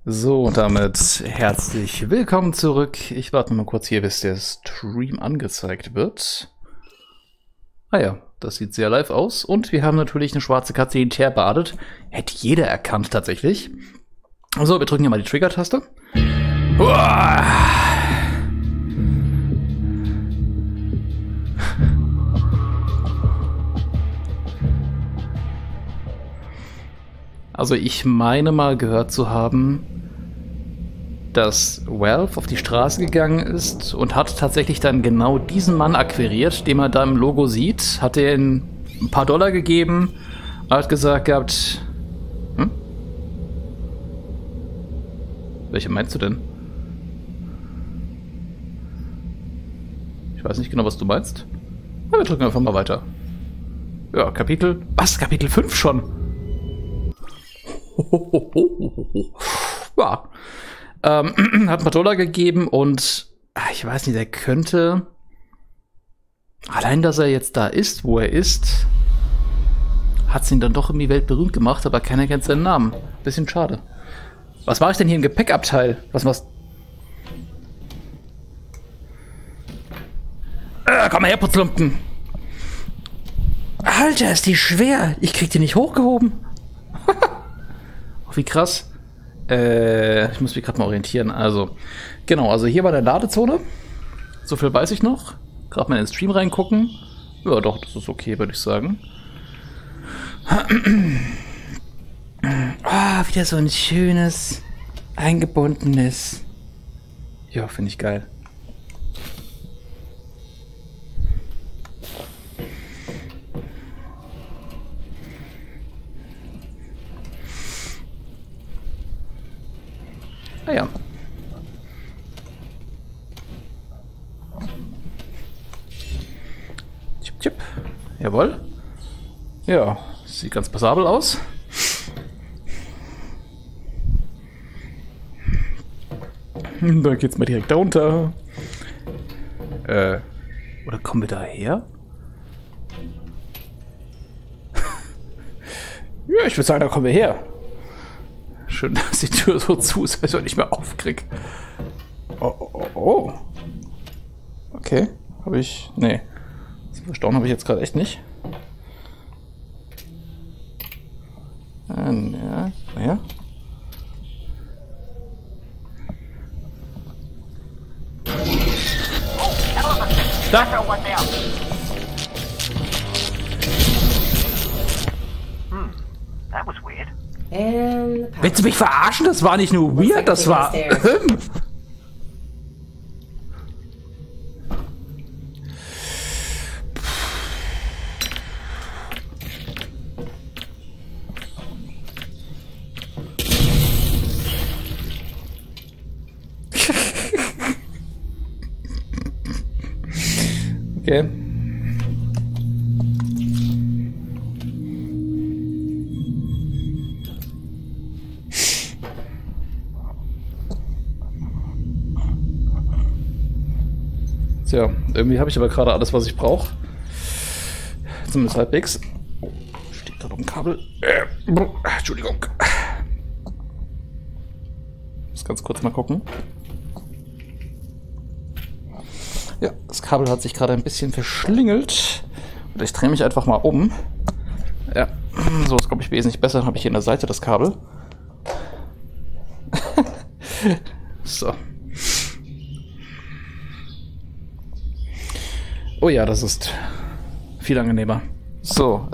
So, und damit herzlich willkommen zurück. Ich warte mal kurz hier, bis der Stream angezeigt wird. Ah ja, das sieht sehr live aus. Und wir haben natürlich eine schwarze Katze, die Teer badet. Hätte jeder erkannt, tatsächlich. So, wir drücken hier mal die Trigger-Taste. Also ich meine mal gehört zu haben, dass Valve auf die Straße gegangen ist und hat tatsächlich dann genau diesen Mann akquiriert, den man da im Logo sieht. Hat er ihm ein paar Dollar gegeben, hat gesagt gehabt, welche meinst du denn? Ich weiß nicht genau, was du meinst. Aber wir drücken einfach mal weiter. Ja, Kapitel... Was? Kapitel 5 schon? Ja. Hat ein paar Dollar gegeben und ich weiß nicht, der könnte... Allein, dass er jetzt da ist, wo er ist, hat es ihn dann doch irgendwie weltberühmt gemacht, aber keiner kennt seinen Namen. Bisschen schade. Was mache ich denn hier im Gepäckabteil? Was machst komm mal her, Putzlumpen! Alter, ist die schwer! Ich krieg die nicht hochgehoben! Oh, wie krass. Ich muss mich gerade mal orientieren. Also, genau, also hier war der Ladezone. So viel weiß ich noch. Gerade mal in den Stream reingucken. Ja, doch, das ist okay, würde ich sagen. Ah, wieder so ein schönes, eingebundenes. Ja, finde ich geil. Ah ja. Chip, chip. Jawohl. Ja, sieht ganz passabel aus. Da geht's mal direkt da runter. Oder kommen wir da her? Ja, ich würde sagen, da kommen wir her. Schön, dass die Tür so zu ist, weil ich auch nicht mehr aufkrieg. Oh. Okay. Habe ich... Nee. Das Verstauen habe ich jetzt gerade echt nicht. Ja. Naja. Da! That was weird. Willst du mich verarschen? Das war nicht nur weird, das war... Okay. Tja, irgendwie habe ich aber gerade alles, was ich brauche. Zumindest halbwegs. Oh, steht gerade um Kabel. Entschuldigung. Muss ganz kurz mal gucken. Ja, das Kabel hat sich gerade ein bisschen verschlingelt. Und ich drehe mich einfach mal um. Ja, so ist, glaube ich, wesentlich besser. Dann habe ich hier an der Seite das Kabel. So. Oh ja, das ist viel angenehmer. So,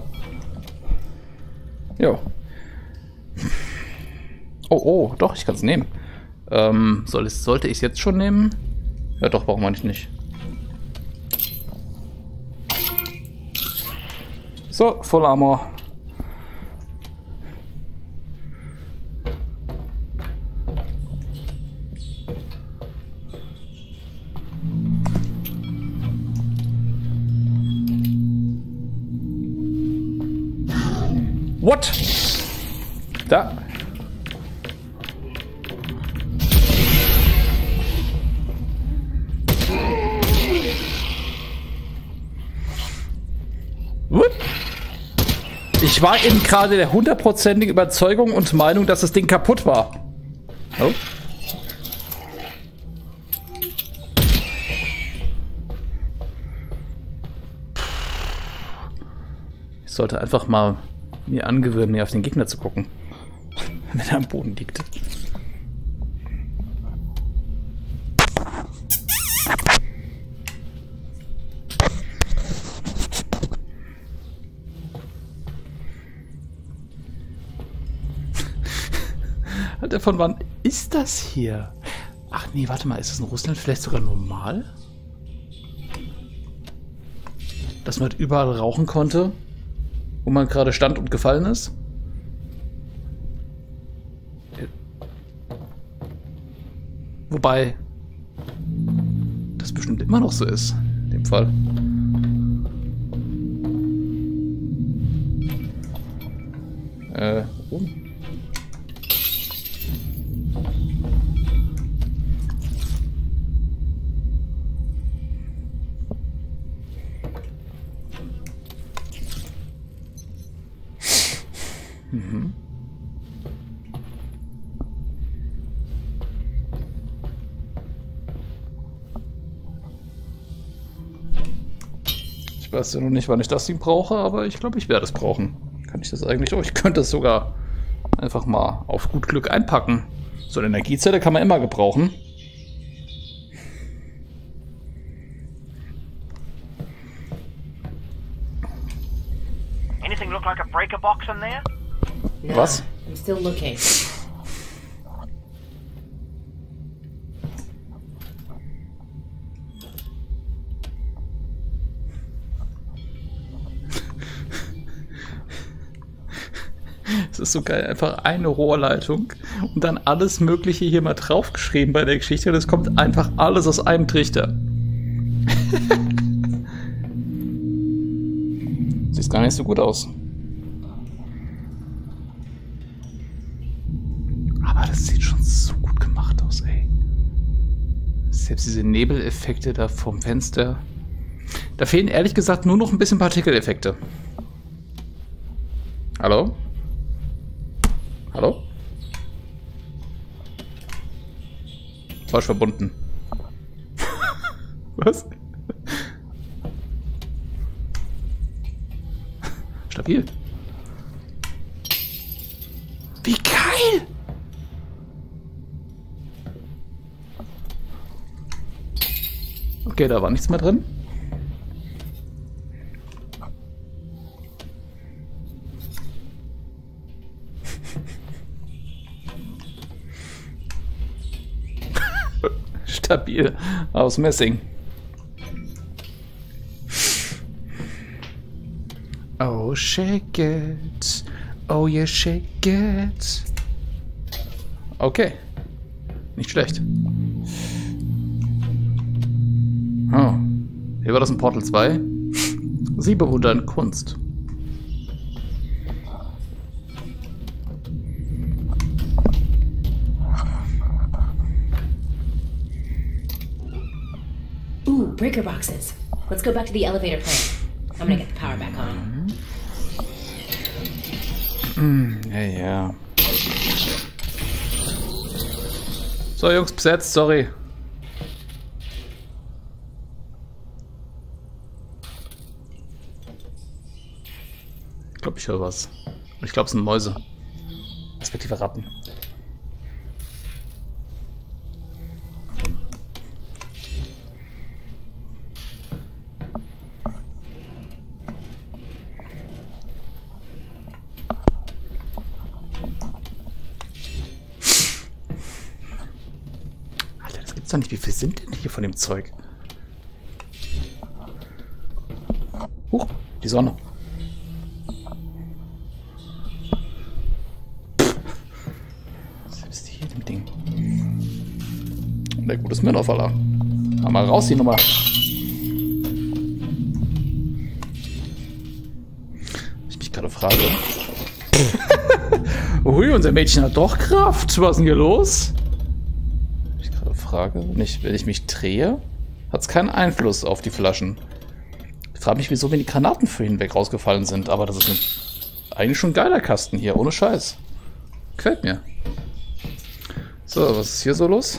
jo. Oh, doch, ich kann es nehmen. Sollte ich es jetzt schon nehmen? Ja, doch, brauchen wir nicht. So, Full Armor. What? Da. What? Ich war eben gerade der hundertprozentigen Überzeugung und Meinung, dass das Ding kaputt war. Oh. Ich sollte einfach mal mir angewöhnen, mir auf den Gegner zu gucken. Wenn er am Boden liegt. Alter, von wann ist das hier? Ach nee, warte mal, ist das in Russland vielleicht sogar normal? Dass man halt überall rauchen konnte, wo man gerade stand und gefallen ist? Wobei das bestimmt immer noch so ist, in dem Fall. Oh. Mhm. Ich weiß ja noch nicht, wann ich das Ding brauche, aber ich glaube, ich werde es brauchen. Kann ich das eigentlich? Oh, ich könnte es sogar einfach mal auf gut Glück einpacken. So eine Energiezelle kann man immer gebrauchen. Anything look like a breaker box in there? No, Was? I'm still looking. Es ist so geil, einfach eine Rohrleitung und dann alles Mögliche hier mal draufgeschrieben bei der Geschichte und es kommt einfach alles aus einem Trichter. Sieht gar nicht so gut aus. Aber das sieht schon so gut gemacht aus, ey. Selbst diese Nebeleffekte da vom Fenster. Da fehlen ehrlich gesagt nur noch ein bisschen Partikeleffekte. Hallo? Hallo? Falsch verbunden. Was? Stabil. Wie geil! Okay, da war nichts mehr drin. Stabil. Aus Messing. Oh, shake it. Oh, yeah, shake it. Okay. Nicht schlecht. Oh. Hier war das in Portal 2. Sie bewundern Kunst. Ooh, breaker boxes. Let's go back to the elevator plant. I'm gonna get the power back on. Ja. So, Jungs, besetzt, sorry. Ich glaube, ich höre was. Ich glaube, es sind Mäuse. Respektive Ratten. Alter, das gibt's doch nicht. Wie viel sind denn hier von dem Zeug? Huch, die Sonne. Der gute Smirnoff-Alarm. Mal raus die Nummer. Ich mich gerade frage. Ui, unser Mädchen hat doch Kraft. Was ist denn hier los? Ich gerade frage. Wenn ich mich drehe, hat es keinen Einfluss auf die Flaschen. Ich frage mich, wieso mir die Granaten vorhin weg rausgefallen sind. Aber das ist eigentlich schon ein geiler Kasten hier. Ohne Scheiß. Gefällt mir. So, was ist hier so los?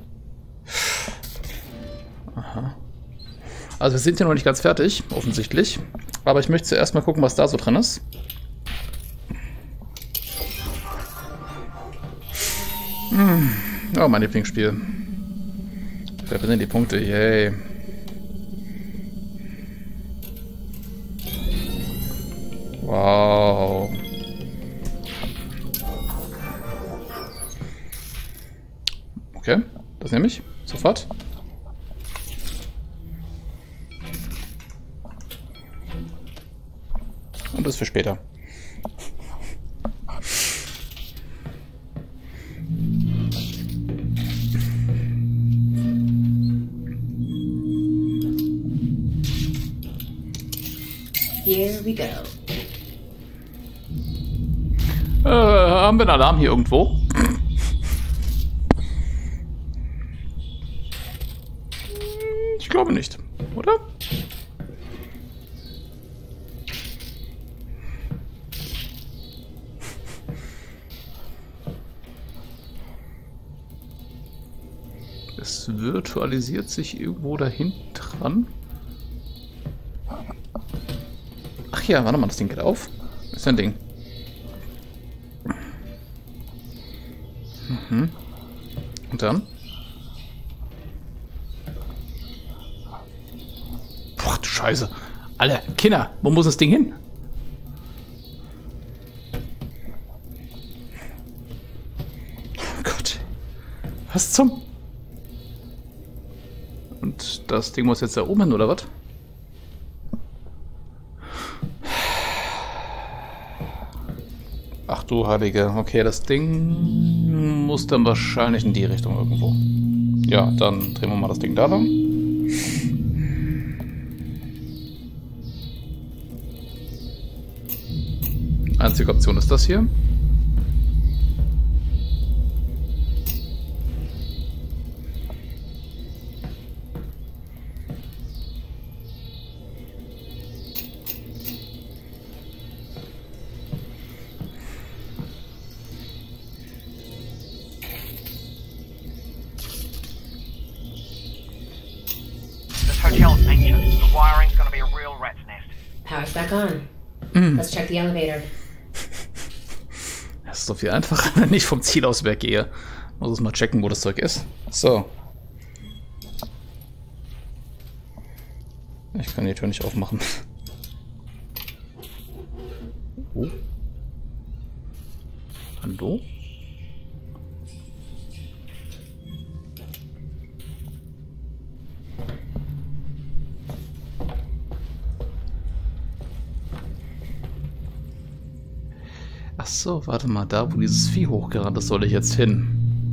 Aha. Also wir sind hier noch nicht ganz fertig, offensichtlich. Aber ich möchte zuerst mal gucken, was da so drin ist. Oh, mein Lieblingsspiel. Wer sind die Punkte? Yay. Wow. Okay, das nehme ich. Sofort. Und das für später. Here we go. Haben wir einen Alarm hier irgendwo? Ich glaube nicht, oder? Es virtualisiert sich irgendwo da hinten dran. Ach ja, warte mal, das Ding geht auf. Das ist ein Ding. Mhm. Und dann? Boah, du Scheiße. Alle Kinder, wo muss das Ding hin? Oh Gott. Was zum... Und das Ding muss jetzt da oben hin, oder was? Ach du Heilige. Okay, das Ding muss dann wahrscheinlich in die Richtung irgendwo. Ja, dann drehen wir mal das Ding da lang. Einzige Option ist das hier. Hotel's ancient. The wiring's gonna be a real rat's nest. Power's back on. Let's check the elevator. Das ist so viel einfacher, wenn ich vom Ziel aus weggehe. Muss es mal checken, wo das Zeug ist. So. Ich kann die Tür nicht aufmachen. Oh. Hallo? Ach so, warte mal, da wo dieses Vieh hochgerannt ist, soll ich jetzt hin.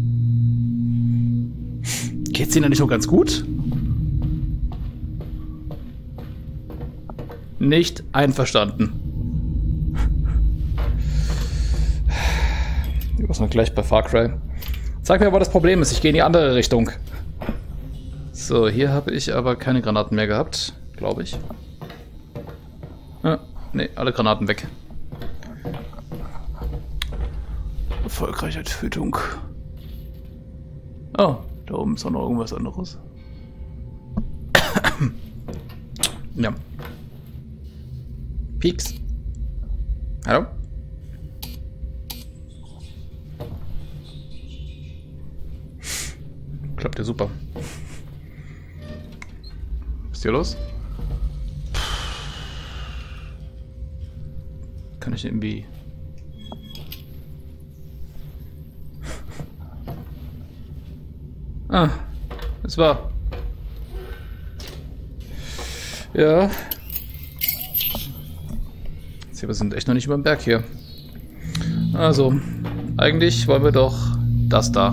Geht's Ihnen nicht so ganz gut? Nicht einverstanden. Wir müssen gleich bei Far Cry. Sag mir, wo das Problem ist. Ich gehe in die andere Richtung. So, hier habe ich aber keine Granaten mehr gehabt, glaube ich. Ne, alle Granaten weg. Erfolgreiche Tötung. Oh, da oben ist auch noch irgendwas anderes. Ja. Peaks. Hallo? Klappt ja super. Was ist hier los? Kann ich irgendwie... Ah, es war... Ja. Wir sind echt noch nicht über dem Berg hier. Also, eigentlich wollen wir doch das da.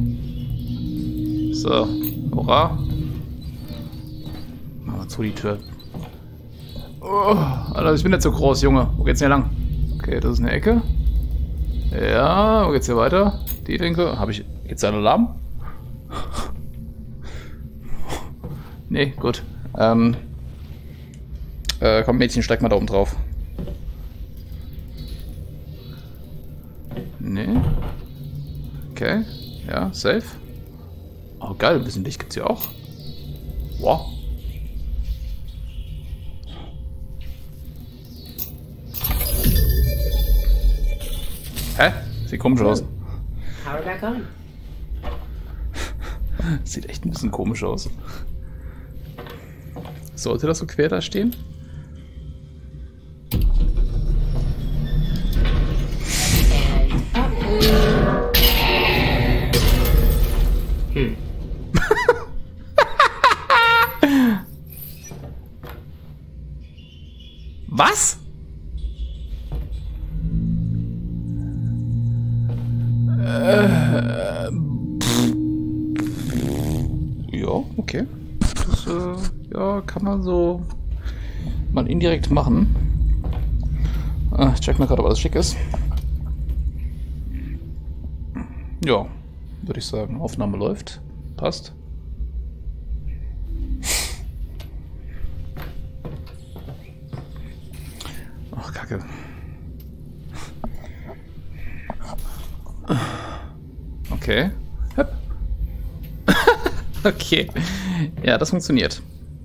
So, hurra. Machen wir zu die Tür. Oh, Alter, ich bin nicht so groß, Junge. Wo geht's denn hier lang? Okay, das ist eine Ecke. Ja, wo geht's hier weiter? Die denke, habe ich jetzt einen Alarm? Nee, gut. Komm, Mädchen, steig mal da oben drauf. Nee. Okay. Ja, safe. Oh, geil, ein bisschen Licht gibt's hier auch. Wow. Hä? Sieht komisch aus. Power back on. Sieht echt ein bisschen komisch aus. Sollte das so quer da stehen? Was? Ja, okay. Das, ja, kann man so mal indirekt machen. Ich check mal gerade, ob alles schick ist. Ja, würde ich sagen. Aufnahme läuft. Passt. Ach, Kacke. Okay. Hup. Okay. Ja, das funktioniert.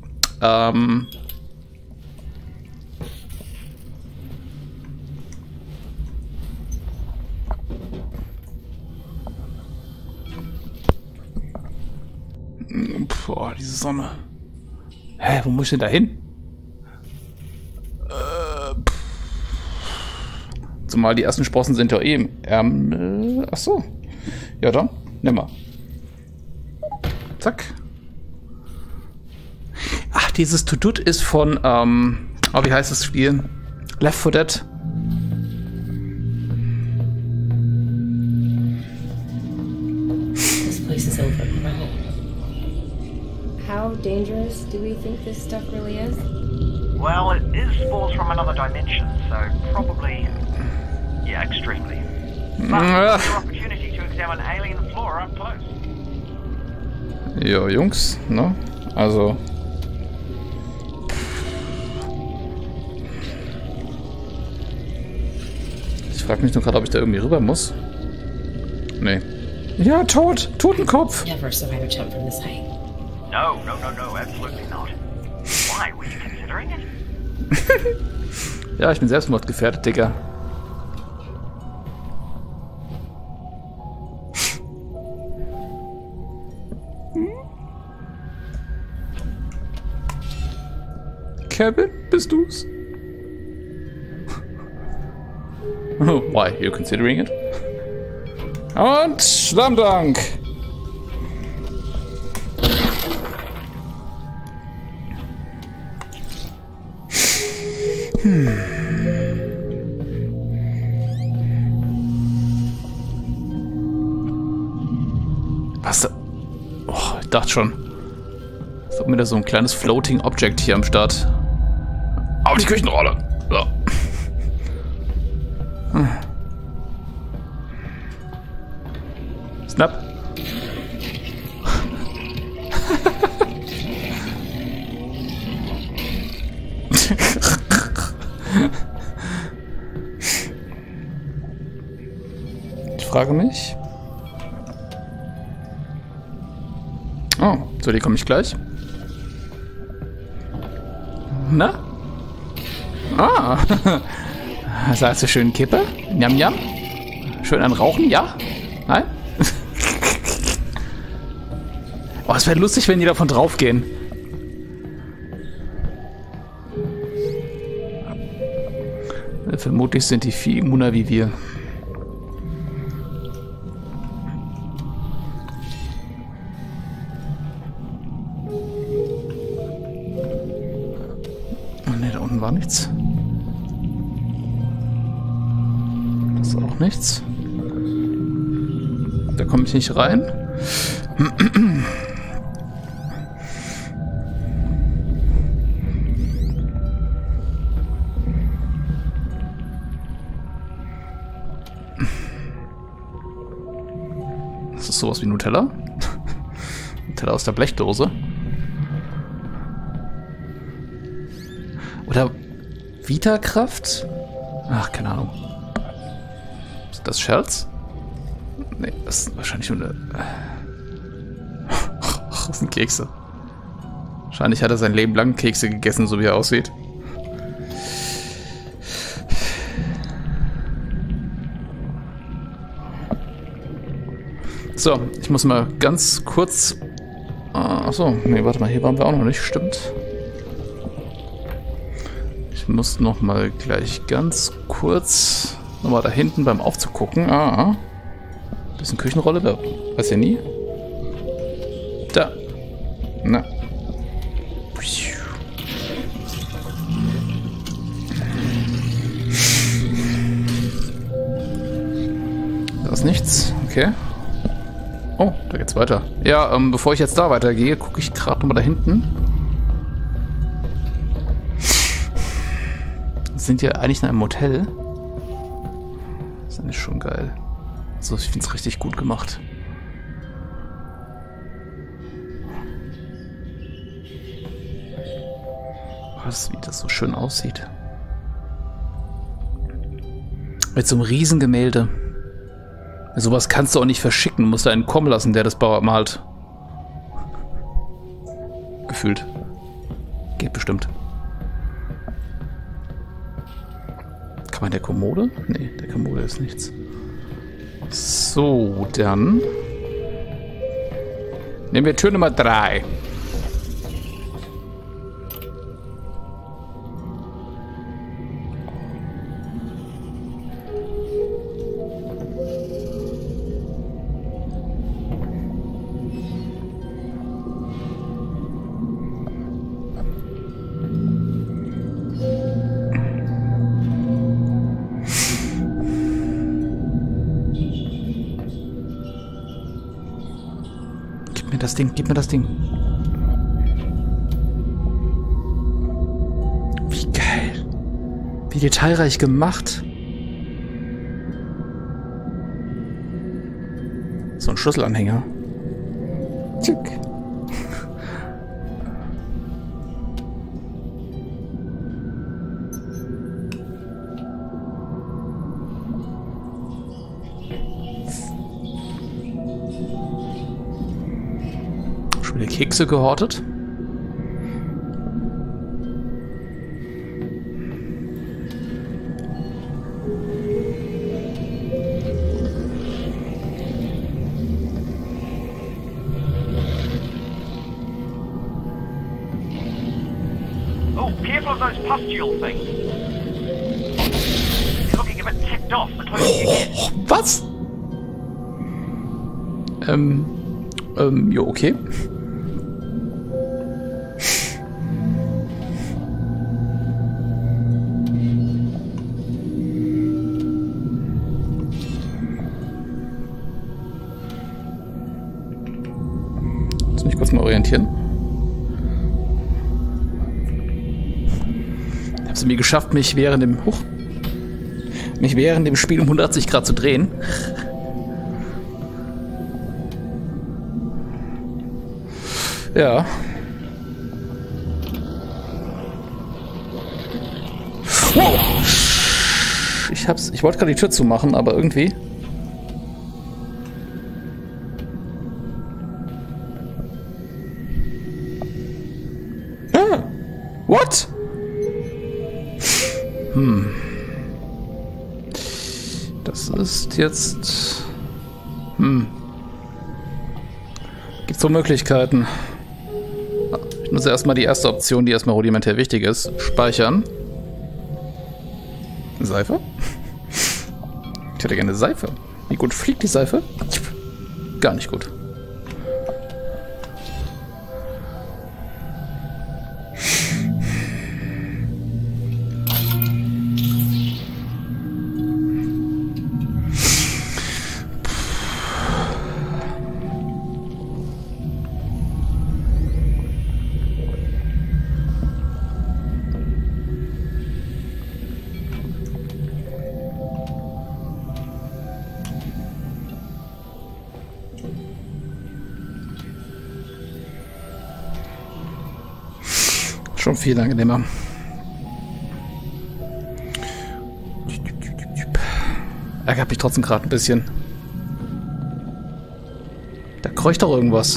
Boah, diese Sonne. Hä, wo muss ich denn da hin? Zumal die ersten Sprossen sind ja eh im Ärmel. Ach so. Ja, dann. Nimm mal. Zack. Ach, dieses Tutut ist von, oh, wie heißt das Spiel? Left 4 Dead. This place is over, right? How dangerous do we think this stuff really is? Well, it is spores from another dimension, so probably, yeah, extremely. But it's your opportunity to examine alien flora up close. Ja, Jungs, ne? Also. Ich frage mich nur gerade, ob ich da irgendwie rüber muss. Nee. Ja, tot! Totenkopf! Never survive a jump from this height. No, absolutely not. Why? Were you considering it? Ja, ich bin selbstmordgefährdet, Digga. Kevin, bist du's? Why? You're considering it? Und Schlammdank! Was? Oh, ich dachte schon. Als ob mir da so ein kleines Floating Object hier am Start. Auf die Küchenrolle! So. Snap! Ich frage mich. Oh, zu dir komme ich gleich. Na? Ah. Sagst du schön Kippe? Njam, njam. Schön an Rauchen? Ja? Nein? Oh, es wäre lustig, wenn die davon draufgehen. Vermutlich sind die viel immuner wie wir. Oh ne, da unten war nichts. Das ist auch nichts. Da komme ich nicht rein. Das ist sowas wie Nutella. Nutella aus der Blechdose. Oder Vitakraft? Ach, keine Ahnung. Sind das Shells? Nee, das ist wahrscheinlich nur eine... Das sind Kekse. Wahrscheinlich hat er sein Leben lang Kekse gegessen, so wie er aussieht. So, ich muss mal ganz kurz... achso, nee, warte mal, hier waren wir auch noch nicht, stimmt. Ich muss noch mal gleich ganz kurz nochmal da hinten beim Aufzug gucken. Bisschen Küchenrolle, wer weiß ja nie. Da. Na. Da ist nichts, okay. Oh, da geht's weiter. Ja, bevor ich jetzt da weitergehe, gucke ich gerade nochmal da hinten. Sind ja eigentlich in einem Motel. Das ist eigentlich schon geil. Also ich finde es richtig gut gemacht. Was, wie das so schön aussieht. Mit so einem Riesengemälde. Sowas kannst du auch nicht verschicken. Du musst da einen kommen lassen, der das malt. Gefühlt. Geht bestimmt. Kann man der Kommode? Nee, der Kommode ist nichts. So, dann nehmen wir Tür Nummer 3. Das Ding, gib mir das Ding. Wie geil. Wie detailreich gemacht. So ein Schlüsselanhänger. Tschick. Kekse gehortet. Oh, careful of those pustule things. You're looking a bit ticked off the closer you get. Was? Jo, okay. Mal orientieren. Ich habe es mir geschafft, mich während dem Spiel um 180 Grad zu drehen. Ja. Wow. Ich wollte gerade die Tür zumachen, aber irgendwie. What? Das ist jetzt... Gibt's so Möglichkeiten. Ich nutze erstmal die erste Option, die erstmal rudimentär wichtig ist. Speichern. Seife? Ich hätte gerne Seife. Wie gut fliegt die Seife? Gar nicht gut. Schon viel angenehmer. Ärgert mich trotzdem gerade ein bisschen. Da kreucht doch irgendwas.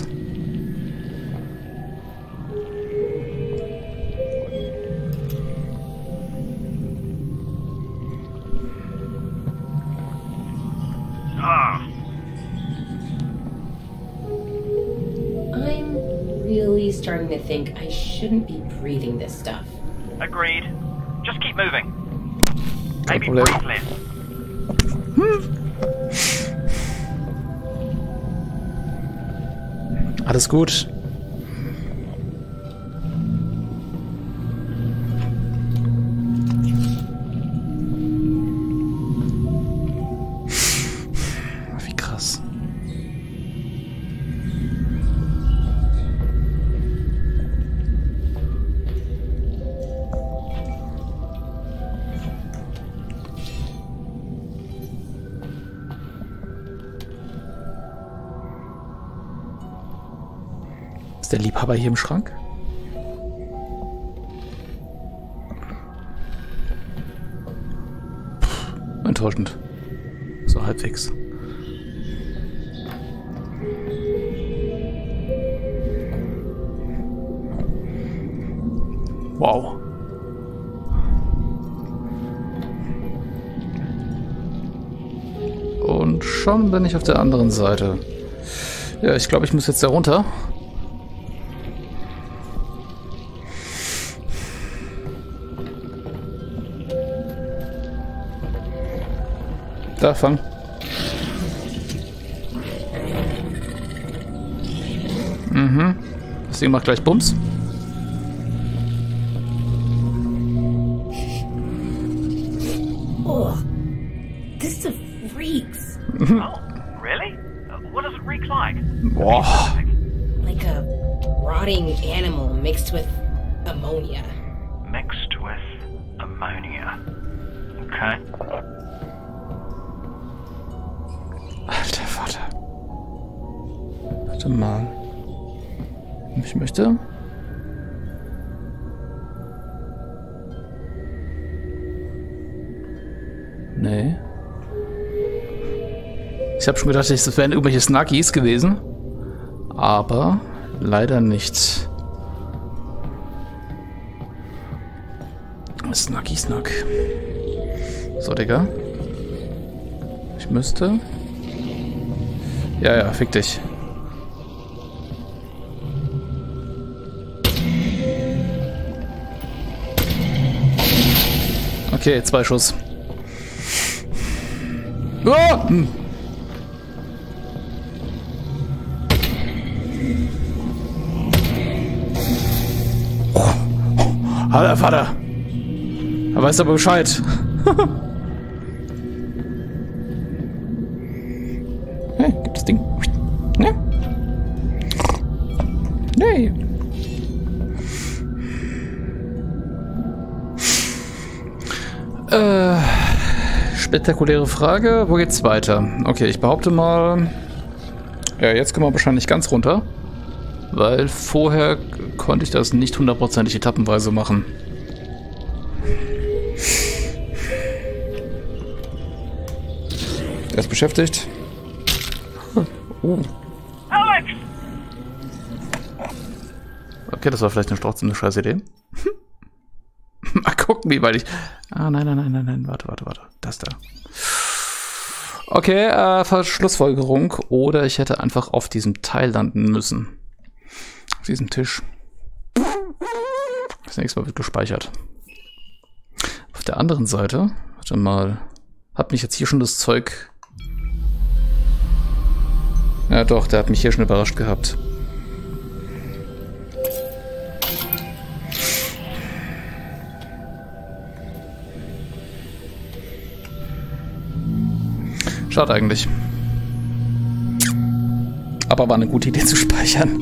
I'm really starting to think I shouldn't be breathing this stuff. Agreed. Just keep moving. Kein Maybe Problem. breathe less. Alles gut. Wie krass. Ist der Liebhaber hier im Schrank? Enttäuschend. So halbwegs. Wow. Und schon bin ich auf der anderen Seite. Ja, ich glaube, ich muss jetzt da runter. Da, fang. Mhm. Das Ding macht gleich Bums. Oh, this stuff reeks. Oh, really? What does it reek like? Boah. Like a rotting animal mixed with ammonia. Mixed with ammonia. Okay. Alter Vater. Warte mal. Ich möchte. Nee. Ich habe schon gedacht, das wären irgendwelche Snuggies gewesen. Aber leider nicht. Snuggy Snug. So, Digga. Ich müsste. Ja, ja, fick dich. Okay, 2 Schuss. Oh! Hm. Alter Vater. Er weiß aber Bescheid. Hey, gibt das Ding? Ne? Nee. Spektakuläre Frage. Wo geht's weiter? Okay, ich behaupte mal... Ja, jetzt können wir wahrscheinlich ganz runter. Weil vorher konnte ich das nicht hundertprozentig etappenweise machen. Er ist beschäftigt. Alex! Okay, das war vielleicht eine scheiß Idee. Mal gucken, wie weit ich... Ah, nein. Warte. Das da. Okay, Schlussfolgerung. Oder ich hätte einfach auf diesem Teil landen müssen. Auf diesem Tisch. Das nächste Mal wird gespeichert. Auf der anderen Seite... Warte mal. Hat mich jetzt hier schon das Zeug... Ja doch, der hat mich hier schon überrascht gehabt. Schade eigentlich. Aber war eine gute Idee zu speichern.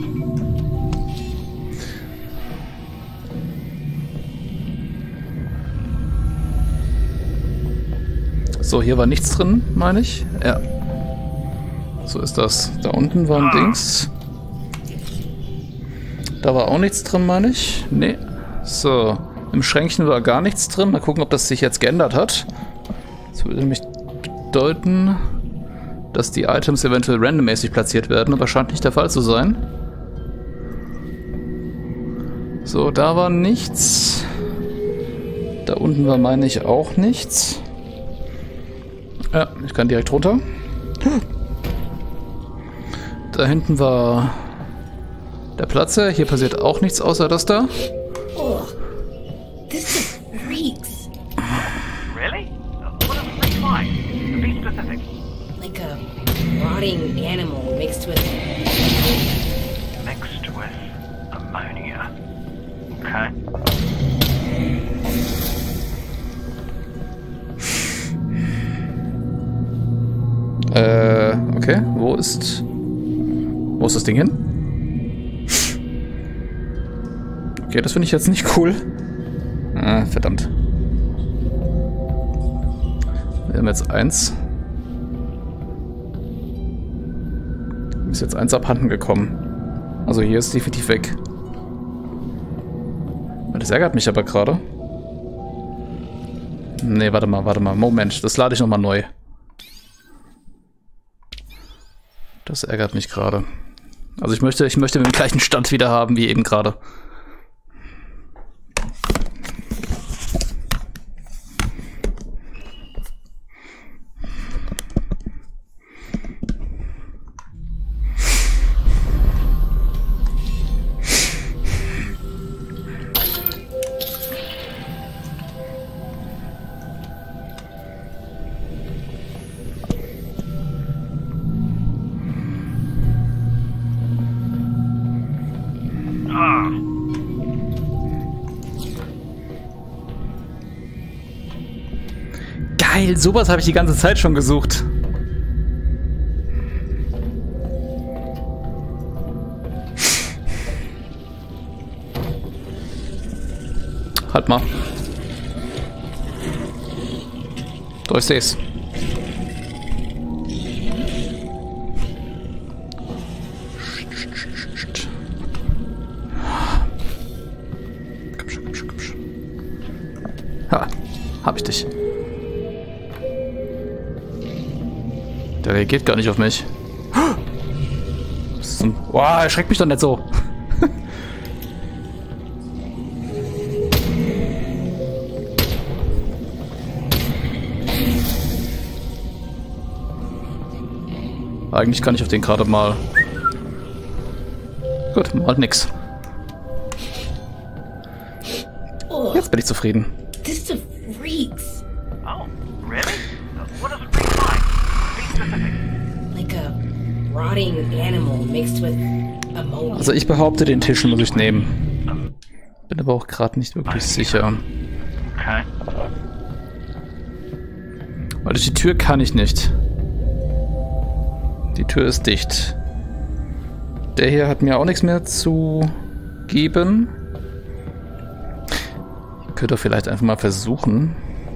So, hier war nichts drin, meine ich. Ja. So ist das. Da unten war ein Dings. Da war auch nichts drin, meine ich. Nee. So. Im Schränkchen war gar nichts drin. Mal gucken, ob das sich jetzt geändert hat. Das würde nämlich bedeuten, dass die Items eventuell randommäßig platziert werden, aber scheint nicht der Fall zu sein. So, da war nichts. Da unten war, meine ich, auch nichts. Ja, ich kann direkt runter. Da hinten war der Platzer. Hier passiert auch nichts außer das da. Oh, this just reeks. Really? What does it freak like? Be specific. Like a rotting animal mixed with... Mixed with ammonia. Okay. Okay. Wo ist das Ding hin? Okay, das finde ich jetzt nicht cool. Ah, verdammt. Wir haben jetzt 1. Mir ist jetzt 1 abhanden gekommen. Also hier ist definitiv weg. Das ärgert mich aber gerade. Nee, warte mal. Moment, das lade ich nochmal neu. Das ärgert mich gerade. Also ich möchte den gleichen Stand wieder haben wie eben gerade. Geil, sowas habe ich die ganze Zeit schon gesucht. Halt mal. Doch, ich seh's. Komm schon. Ha, hab ich dich. Der reagiert gar nicht auf mich. Boah, erschreckt mich doch nicht so. Eigentlich kann ich auf den gerade mal... Gut, mal nix. Jetzt bin ich zufrieden. This stuff reeks. Oh, really? What does it freak like? Be specific. Like a rotting animal mixed with ammonia. Also ich behaupte, den Tisch muss ich nehmen. Bin aber auch gerade nicht wirklich sicher. Okay. Weil durch die Tür kann ich nicht. Die Tür ist dicht. Der hier hat mir auch nichts mehr zu geben. Ich könnte vielleicht einfach mal versuchen.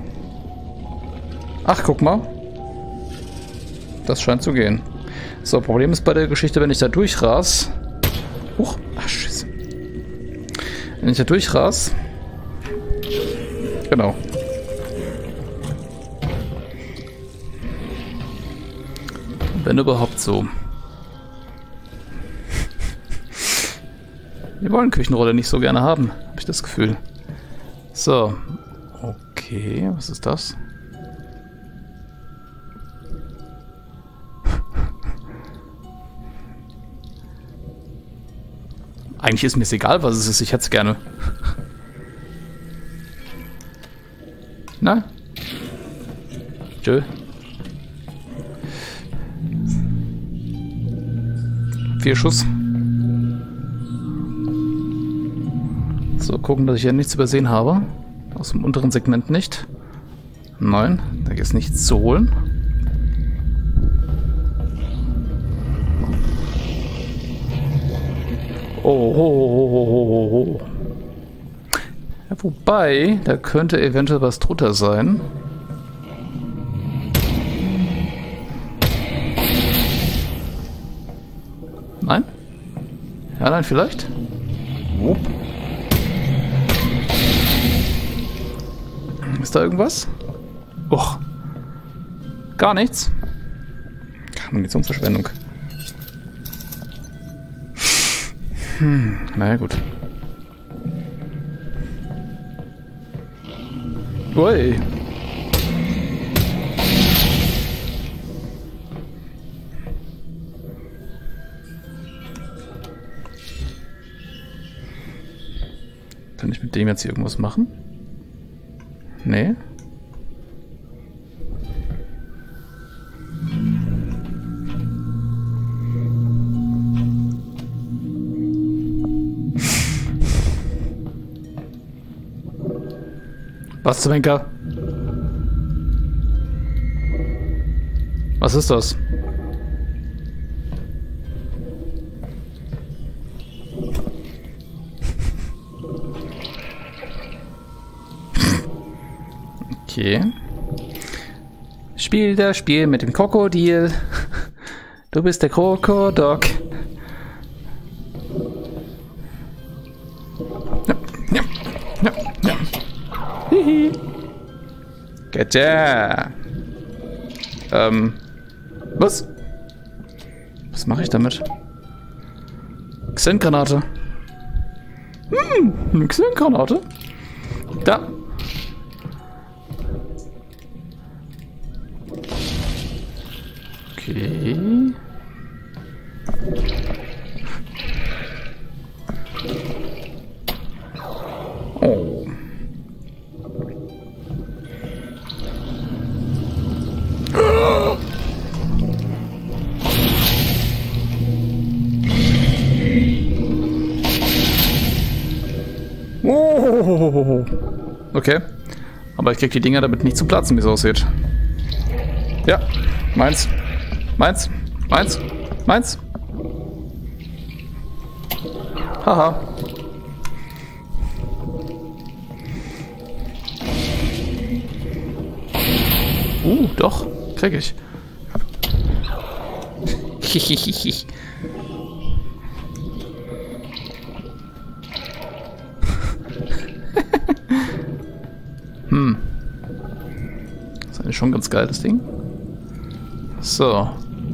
Ach, guck mal. Das scheint zu gehen. So, Problem ist bei der Geschichte, wenn ich da durchras. Huch, ach, Scheiße. Wenn ich da durchras. Genau. Wenn überhaupt so. Wir wollen Küchenrolle nicht so gerne haben, habe ich das Gefühl. So. Okay, was ist das? Eigentlich ist mir es egal, was es ist. Ich hätte es gerne. Na? Tschö. 4 Schuss. So, gucken, dass ich hier nichts übersehen habe. Aus dem unteren Segment nicht. Nein, da ist nichts zu holen. Oh. Ja, wobei, da könnte eventuell was drunter sein. Nein? Ja, nein, vielleicht? Wupp. Ist da irgendwas? Och. Gar nichts. Munitionsverschwendung. Naja, gut. Ui. Kann ich mit dem jetzt hier irgendwas machen? Nee. Was zum Henker? Was ist das? Okay. Spiel das Spiel mit dem Krokodil. Du bist der Krokodok. Ja, ja, ja, ja. Hihi. Gotcha. Was? Was mache ich damit? Xen-Granate. Eine Xen-Granate. Da. Okay. Oh. Oh. Okay. Aber ich krieg die Dinger damit nicht zu platzen, wie es aussieht. Ja, meins. Meins. Meins. Meins. Haha. Doch. Krieg ich. Das ist eigentlich schon ganz geil, das Ding. So.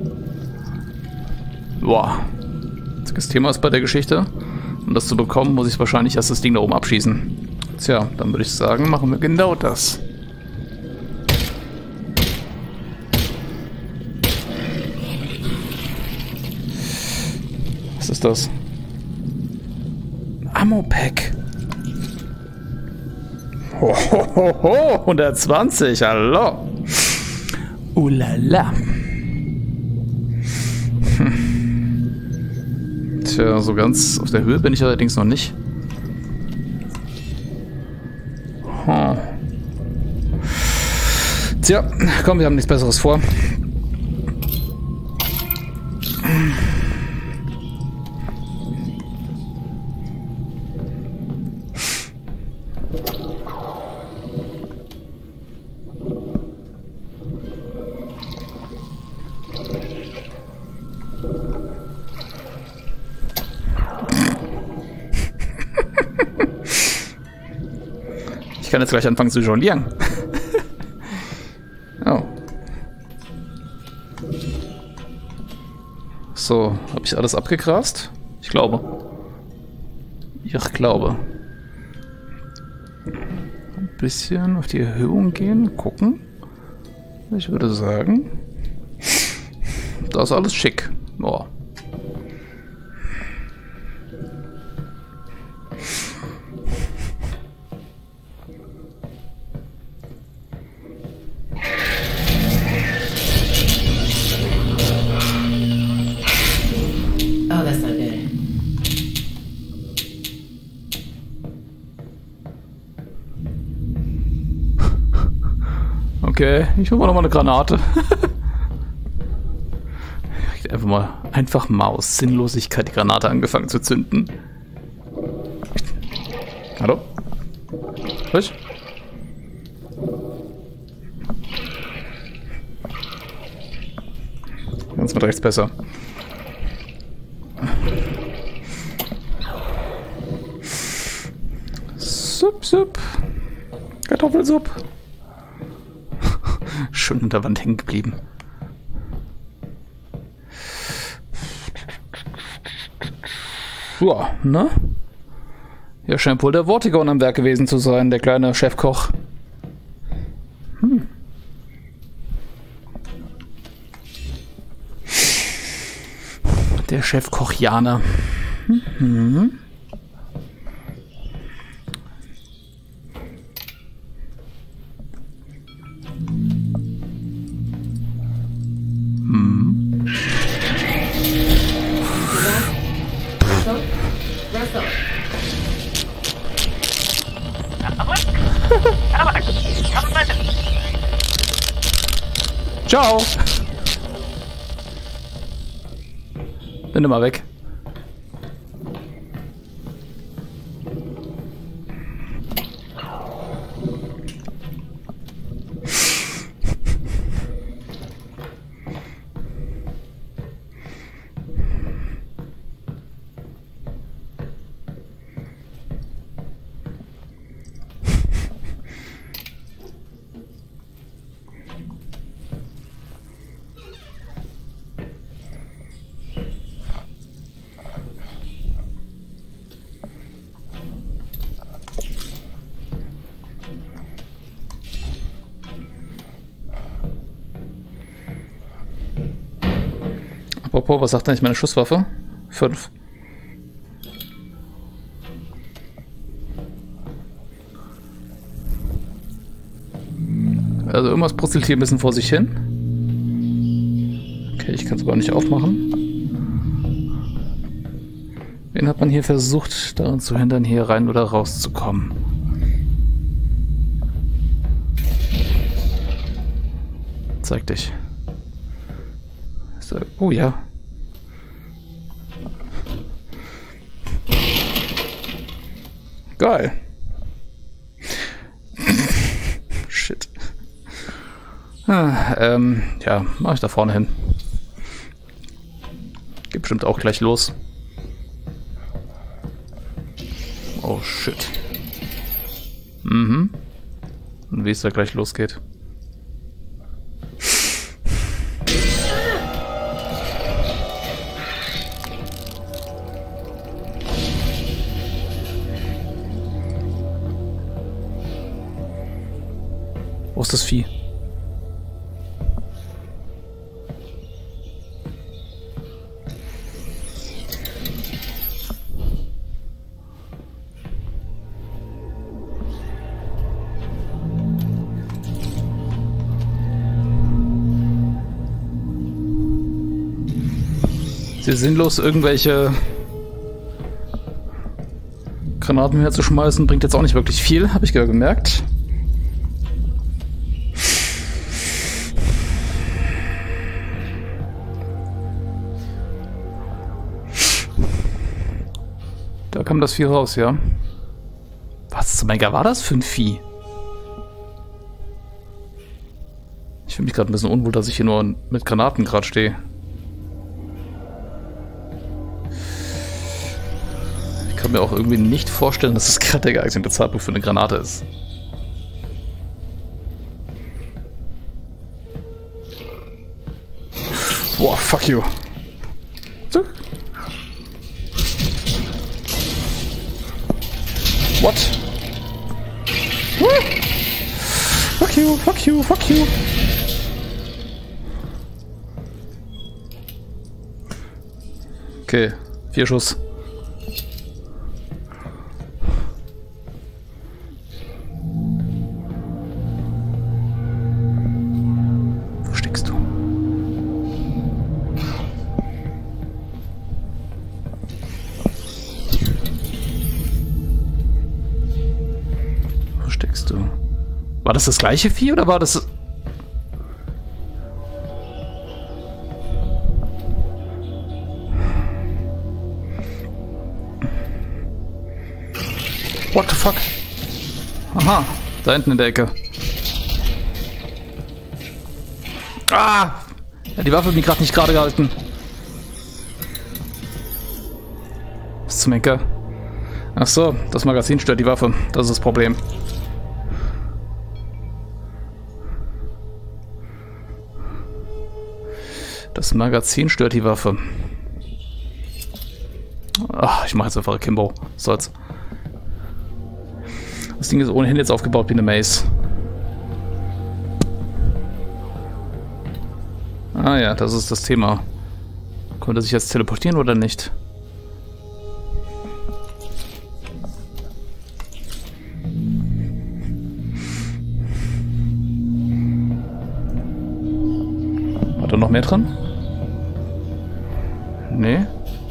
Boah. Das Thema ist bei der Geschichte. Um das zu bekommen, muss ich wahrscheinlich erst das Ding da oben abschießen. Tja, dann würde ich sagen, machen wir genau das. Was ist das? Ammo-Pack. Hohoho, 120, hallo. Ulala. Tja, so ganz auf der Höhe bin ich allerdings noch nicht. Tja, komm, wir haben nichts Besseres vor. Ich kann jetzt gleich anfangen zu jonglieren. Oh. So, habe ich alles abgegrast? Ich glaube. Ich glaube. Ein bisschen auf die Erhöhung gehen, gucken. Ich würde sagen, da ist alles schick. Oh. Oh, that's not good. Okay, ich hole mal noch mal eine Granate. Einfach mal aus Sinnlosigkeit die Granate angefangen zu zünden. Hallo? Was? Ganz mit rechts besser. Sup, sup. Kartoffelsupp. Schön an der Wand hängen geblieben. Ja, ne? Hier scheint wohl der Vortigon am Werk gewesen zu sein, der kleine Chefkoch. Der Chefkochianer. Ciao. Bin immer weg. Apropos, was sagt eigentlich meine Schusswaffe? 5. Also irgendwas brutzelt hier ein bisschen vor sich hin. Okay, ich kann es aber nicht aufmachen. Wen hat man hier versucht, daran zu hindern, hier rein oder rauszukommen? Zeig dich. So, oh ja. Geil. Shit. Ja, mach ich da vorne hin. Geht bestimmt auch gleich los. Oh shit. Und wie es da gleich losgeht. Wo ist das Vieh? Sie sinnlos irgendwelche Granaten herzuschmeißen, bringt jetzt auch nicht wirklich viel, habe ich gerade gemerkt. Da kam das Vieh raus, ja. Was zum Henker war das für ein Vieh? Ich fühle mich gerade ein bisschen unwohl, dass ich hier nur mit Granaten gerade stehe. Ich kann mir auch irgendwie nicht vorstellen, dass es gerade der geeignete Zeitpunkt für eine Granate ist. Boah, fuck you. So. What? Fuck you, fuck you, fuck you. Okay, 4 Schuss. Wo steckst du? Wo steckst du? War das gleiche Vieh oder war das... What the fuck? Aha, da hinten in der Ecke. Ah! Ja, die Waffe hat mich gerade nicht gerade gehalten. Was zum Henker? Ach so, das Magazin stört die Waffe. Das ist das Problem. Das Magazin stört die Waffe. Ach, ich mache jetzt einfach Akimbo. Was soll's. Das Ding ist ohnehin jetzt aufgebaut wie eine Maze. Ah ja, das ist das Thema. Konnte er sich jetzt teleportieren oder nicht? War da noch mehr dran? Nee.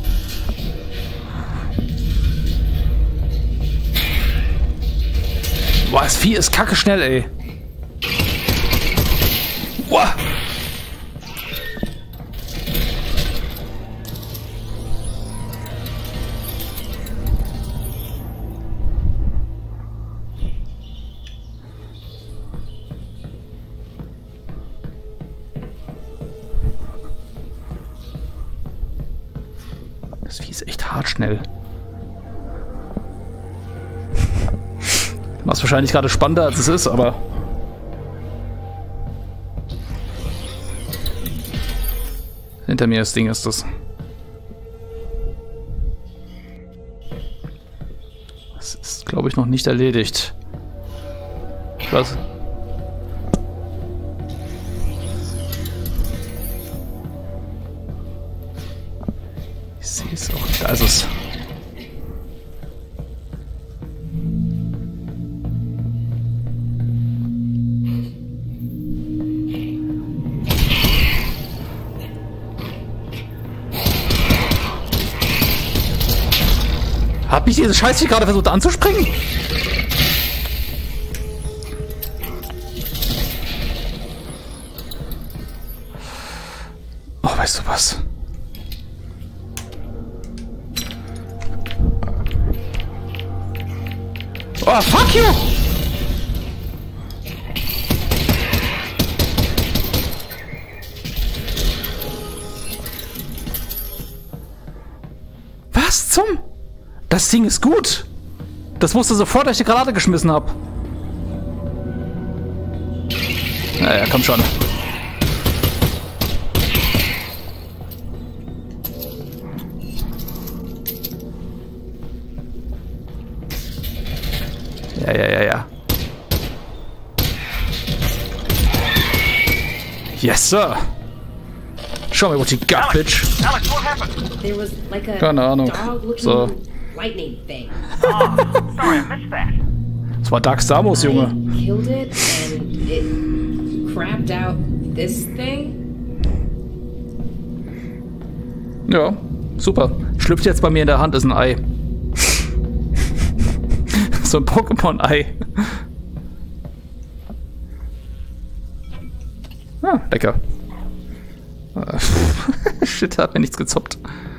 Boah, das Vieh ist kacke schnell, ey. Boah. Das Vieh ist echt hart schnell. Was wahrscheinlich gerade spannender als es ist, aber... Hinter mir das Ding ist das. Das ist, glaube ich, noch nicht erledigt. Was? Ich sehe es auch. Da ist es. Hab ich diese Scheiße gerade versucht anzuspringen? Oh, weißt du was? Oh, fuck you! Was zum... Das Ding ist gut. Das wusste sofort, als ich die Granate geschmissen habe. Naja, komm schon. Ja. Yes, sir. Show me what you got, bitch. Alex, what happened? There was like a Keine Ahnung. dog-looking So. lightning thing. Oh, sorry, I missed that. Das war Dark Samus, Junge. I killed it and it crapped out this thing. Ja, super. Schlüpft jetzt bei mir in der Hand, ist ein Ei. So ein Pokémon-Ei. Ah, lecker. Shit, hat mir nichts gezoppt.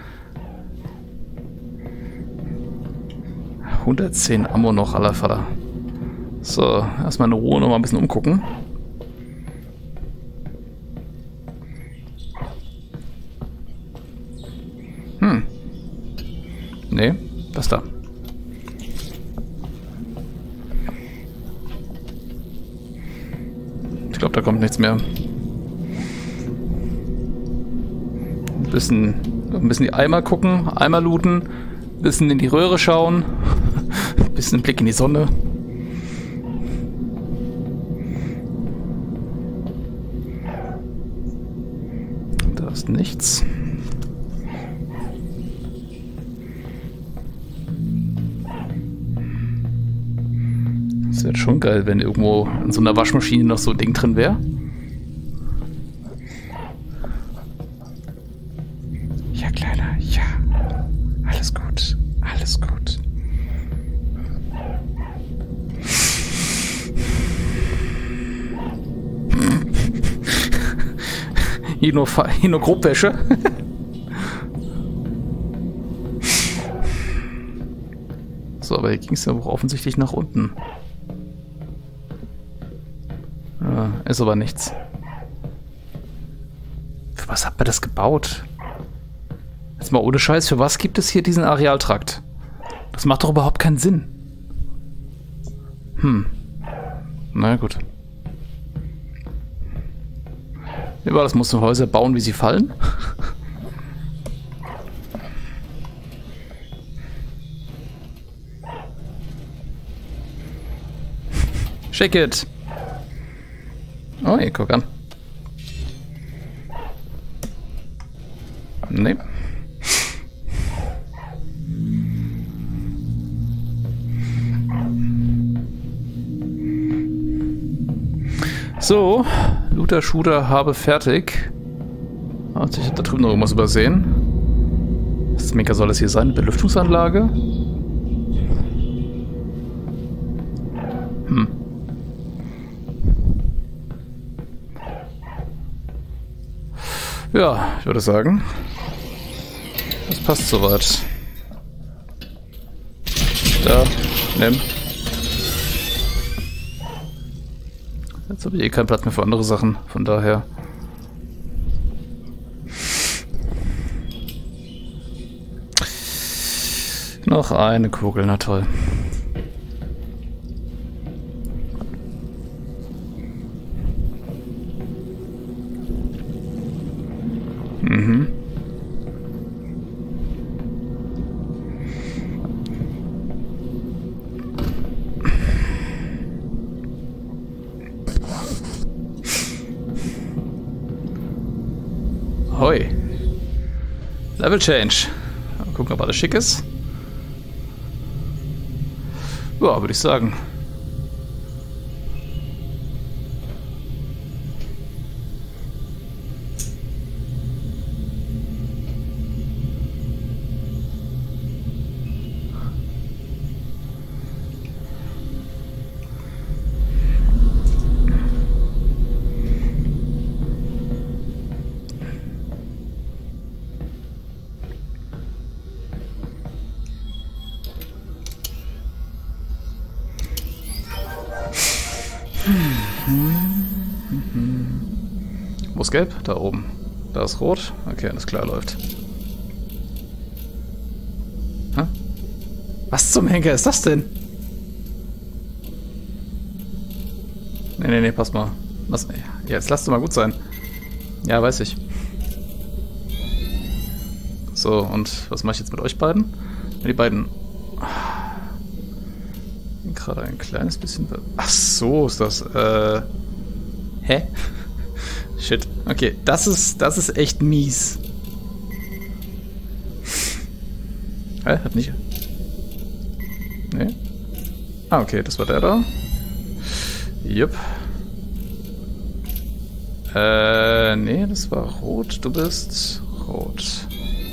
110 Ammo noch, aller Vater. So, erstmal in Ruhe noch mal ein bisschen umgucken. Nee, das da. Ich glaube, da kommt nichts mehr. Ein bisschen die Eimer gucken, Eimer looten, ein bisschen in die Röhre schauen, ein bisschen Blick in die Sonne. Da ist nichts. Das wäre schon geil, wenn irgendwo in so einer Waschmaschine noch so ein Ding drin wäre. Ja, Kleiner, ja. Alles gut, alles gut. Hier nur Grobwäsche. So, aber hier ging es ja auch offensichtlich nach unten. Ja, ist aber nichts. Für was hat man das gebaut? Jetzt mal ohne Scheiß, für was gibt es hier diesen Arealtrakt? Das macht doch überhaupt keinen Sinn. Na gut. Wie war das? Musst du Häuser bauen, wie sie fallen? Shake it. Oh, hier, guck an. Nee. So, Looter-Shooter habe fertig. Also ich habe da drüben noch irgendwas übersehen. Was mega soll das hier sein? Belüftungsanlage? Ja, ich würde sagen, das passt soweit. Da, nimm. Jetzt habe ich eh keinen Platz mehr für andere Sachen, von daher. Noch eine Kugel, na toll. Mhm. Hoi. Level Change. Mal gucken, ob alles schick ist. Ja, würde ich sagen. Wo ist gelb? Da oben. Da ist rot. Okay, alles klar, läuft. Hä? Was zum Henker ist das denn? Nee, pass mal. Was? Ja, jetzt lasst du mal gut sein. Ja, weiß ich. So, und was mache ich jetzt mit euch beiden? Die beiden... Gerade ein kleines bisschen... Ach so, ist das... Hä? Shit. Okay, das ist echt mies. Hä? Hat nicht... Nee? Ah, okay, das war der da. Jupp. Nee, das war rot. Du bist rot.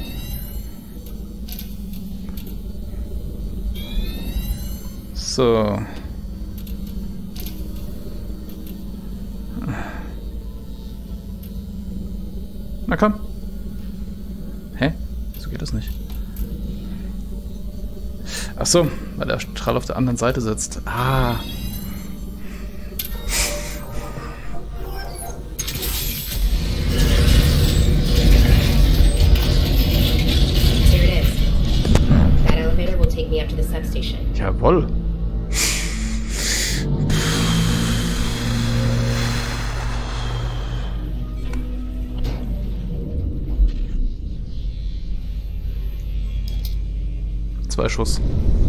So. Na komm. Hä? So geht das nicht. Ach so, weil der Strahl auf der anderen Seite sitzt. Ah. Here it is. That elevator will take me up to the substation. Jawohl. Zwei Schuss.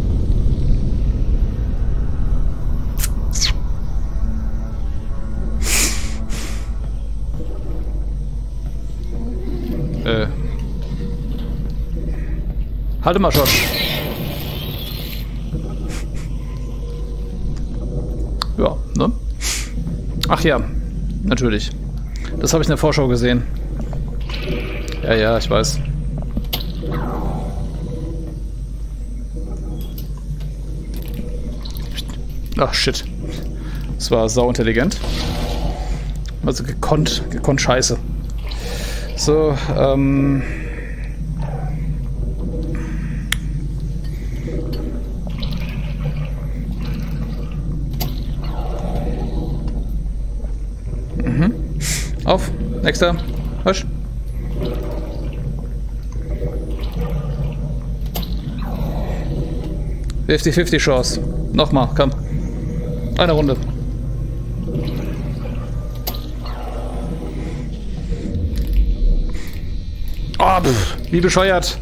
Halte mal schon. Ja, ne? Ach ja, natürlich. Das habe ich in der Vorschau gesehen. Ja, ich weiß. Ach, shit. Das war sauintelligent. Also gekonnt scheiße. So, Auf, nächster. Husch. /50 Chance. Nochmal, komm. Eine Runde. Oh, wie bescheuert.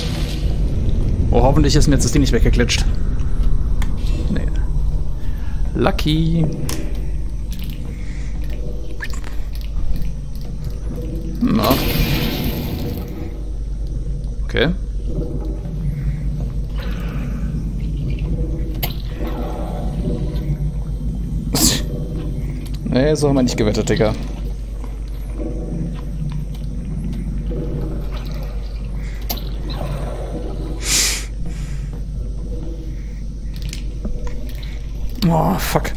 Oh, hoffentlich ist mir jetzt das Ding nicht weggeglitscht. Nee. Lucky. Na. Okay. Nee, so haben wir nicht gewettet, Digga. Oh, fuck.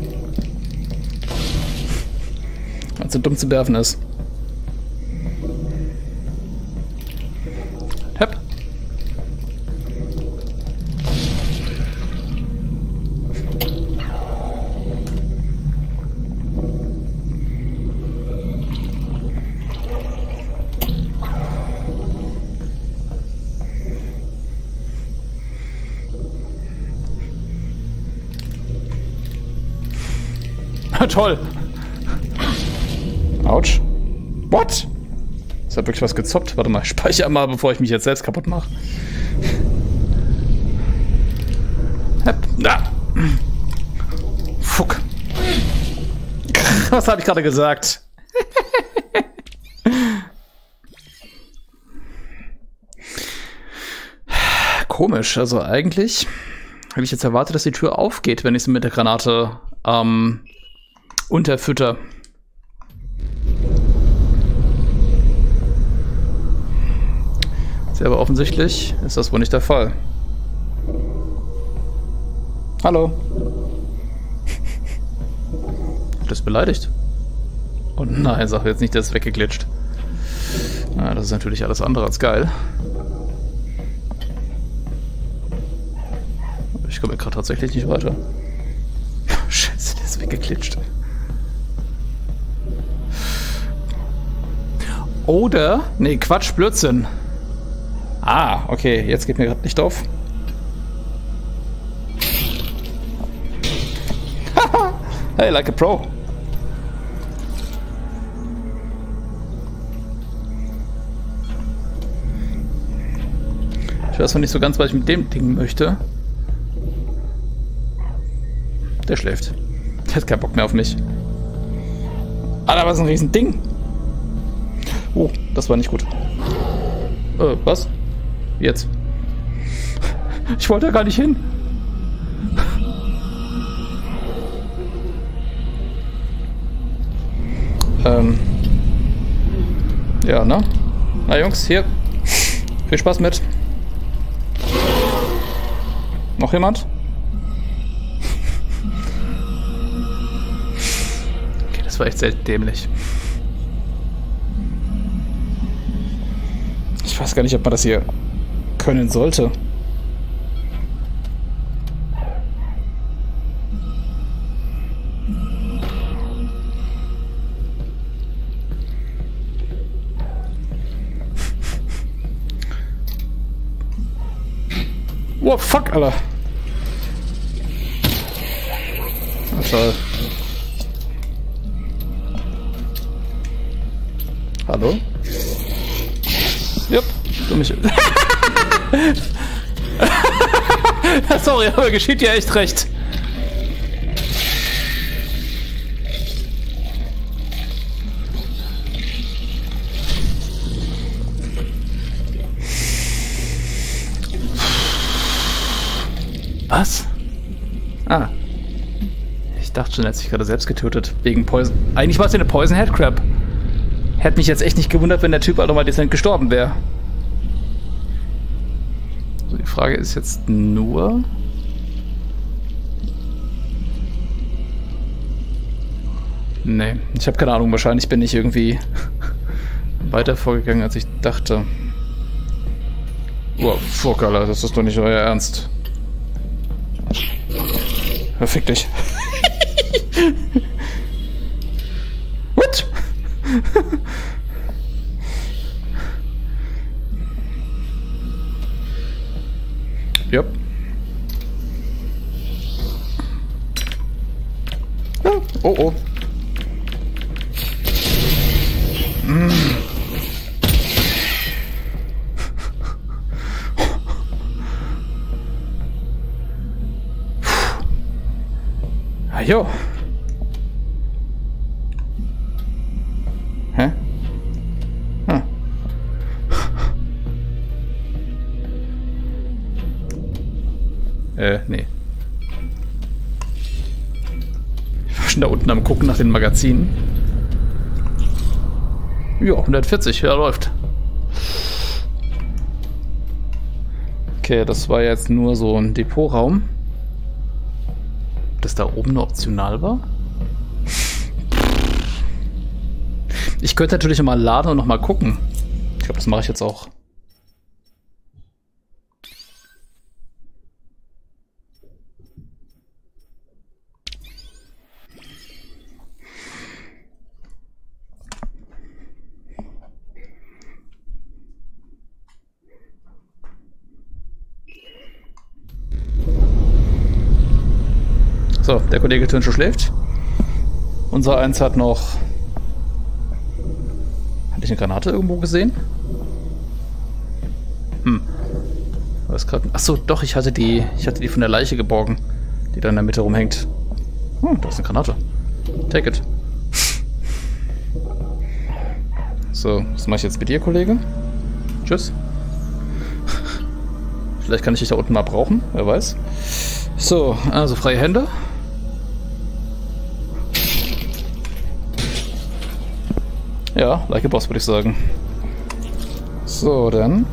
Weil es so dumm zu werfen ist. Hepp. Toll. Autsch. What? Ist da wirklich was gezoppt? Warte mal, ich speichere mal, bevor ich mich jetzt selbst kaputt mache. Na. Fuck. Was habe ich gerade gesagt? Komisch, also eigentlich hätte ich jetzt erwartet, dass die Tür aufgeht, wenn ich sie mit der Granate unterfütter. Sehr aber offensichtlich ist das wohl nicht der Fall. Hallo. Das ist beleidigt. Und nein, sag jetzt nicht, der ist weggeglitscht. Na, das ist natürlich alles andere als geil. Ich komme gerade tatsächlich nicht weiter. Scheiße, der ist weggeklitscht. Oder, nee, Quatsch, Blödsinn. Ah, okay, jetzt geht mir gerade nicht auf. Hey, like a pro. Ich weiß noch nicht so ganz, was ich mit dem Ding möchte. Der schläft. Der hat keinen Bock mehr auf mich. Alter, was ist ein riesen Ding? Oh, das war nicht gut. Was? Jetzt? Ich wollte da gar nicht hin. Ja, ne? Na Jungs, hier. Viel Spaß mit. Noch jemand? Okay, das war echt selten dämlich. Ich weiß gar nicht, ob man das hier können sollte. Oh, fuck, Alter. Na toll. Hallo? Jupp, du mich. Sorry, aber geschieht dir echt recht. Was? Ah. Ich dachte schon, er hat sich gerade selbst getötet. Wegen Poison. Eigentlich war es ja eine Poison Headcrab. Hätte mich jetzt echt nicht gewundert, wenn der Typ halt mal dezent gestorben wäre. Also die Frage ist jetzt nur... Nee, ich habe keine Ahnung. Wahrscheinlich bin ich irgendwie weiter vorgegangen, als ich dachte. Oh, fuck, Alter. Das ist doch nicht euer Ernst. Fick dich. What? Yep. Oh, oh. jo. Hä? Hm. Nee. Ich war schon da unten am Gucken nach den Magazinen. Ja, 140, ja, läuft. Okay, das war jetzt nur so ein Depotraum. Das da oben nur optional war? Ich könnte natürlich nochmal laden und nochmal gucken. Ich glaube, das mache ich jetzt auch. So, der Kollege Tünsch schläft. Unser Eins hat noch... Hatte ich eine Granate irgendwo gesehen? Was gerade? Achso, doch, ich hatte die von der Leiche geborgen, die da in der Mitte rumhängt. Da ist eine Granate. Take it. So, was mache ich jetzt mit dir, Kollege? Tschüss. Vielleicht kann ich dich da unten mal brauchen, wer weiß. So, also freie Hände. Ja, like a boss, würde ich sagen. So, dann.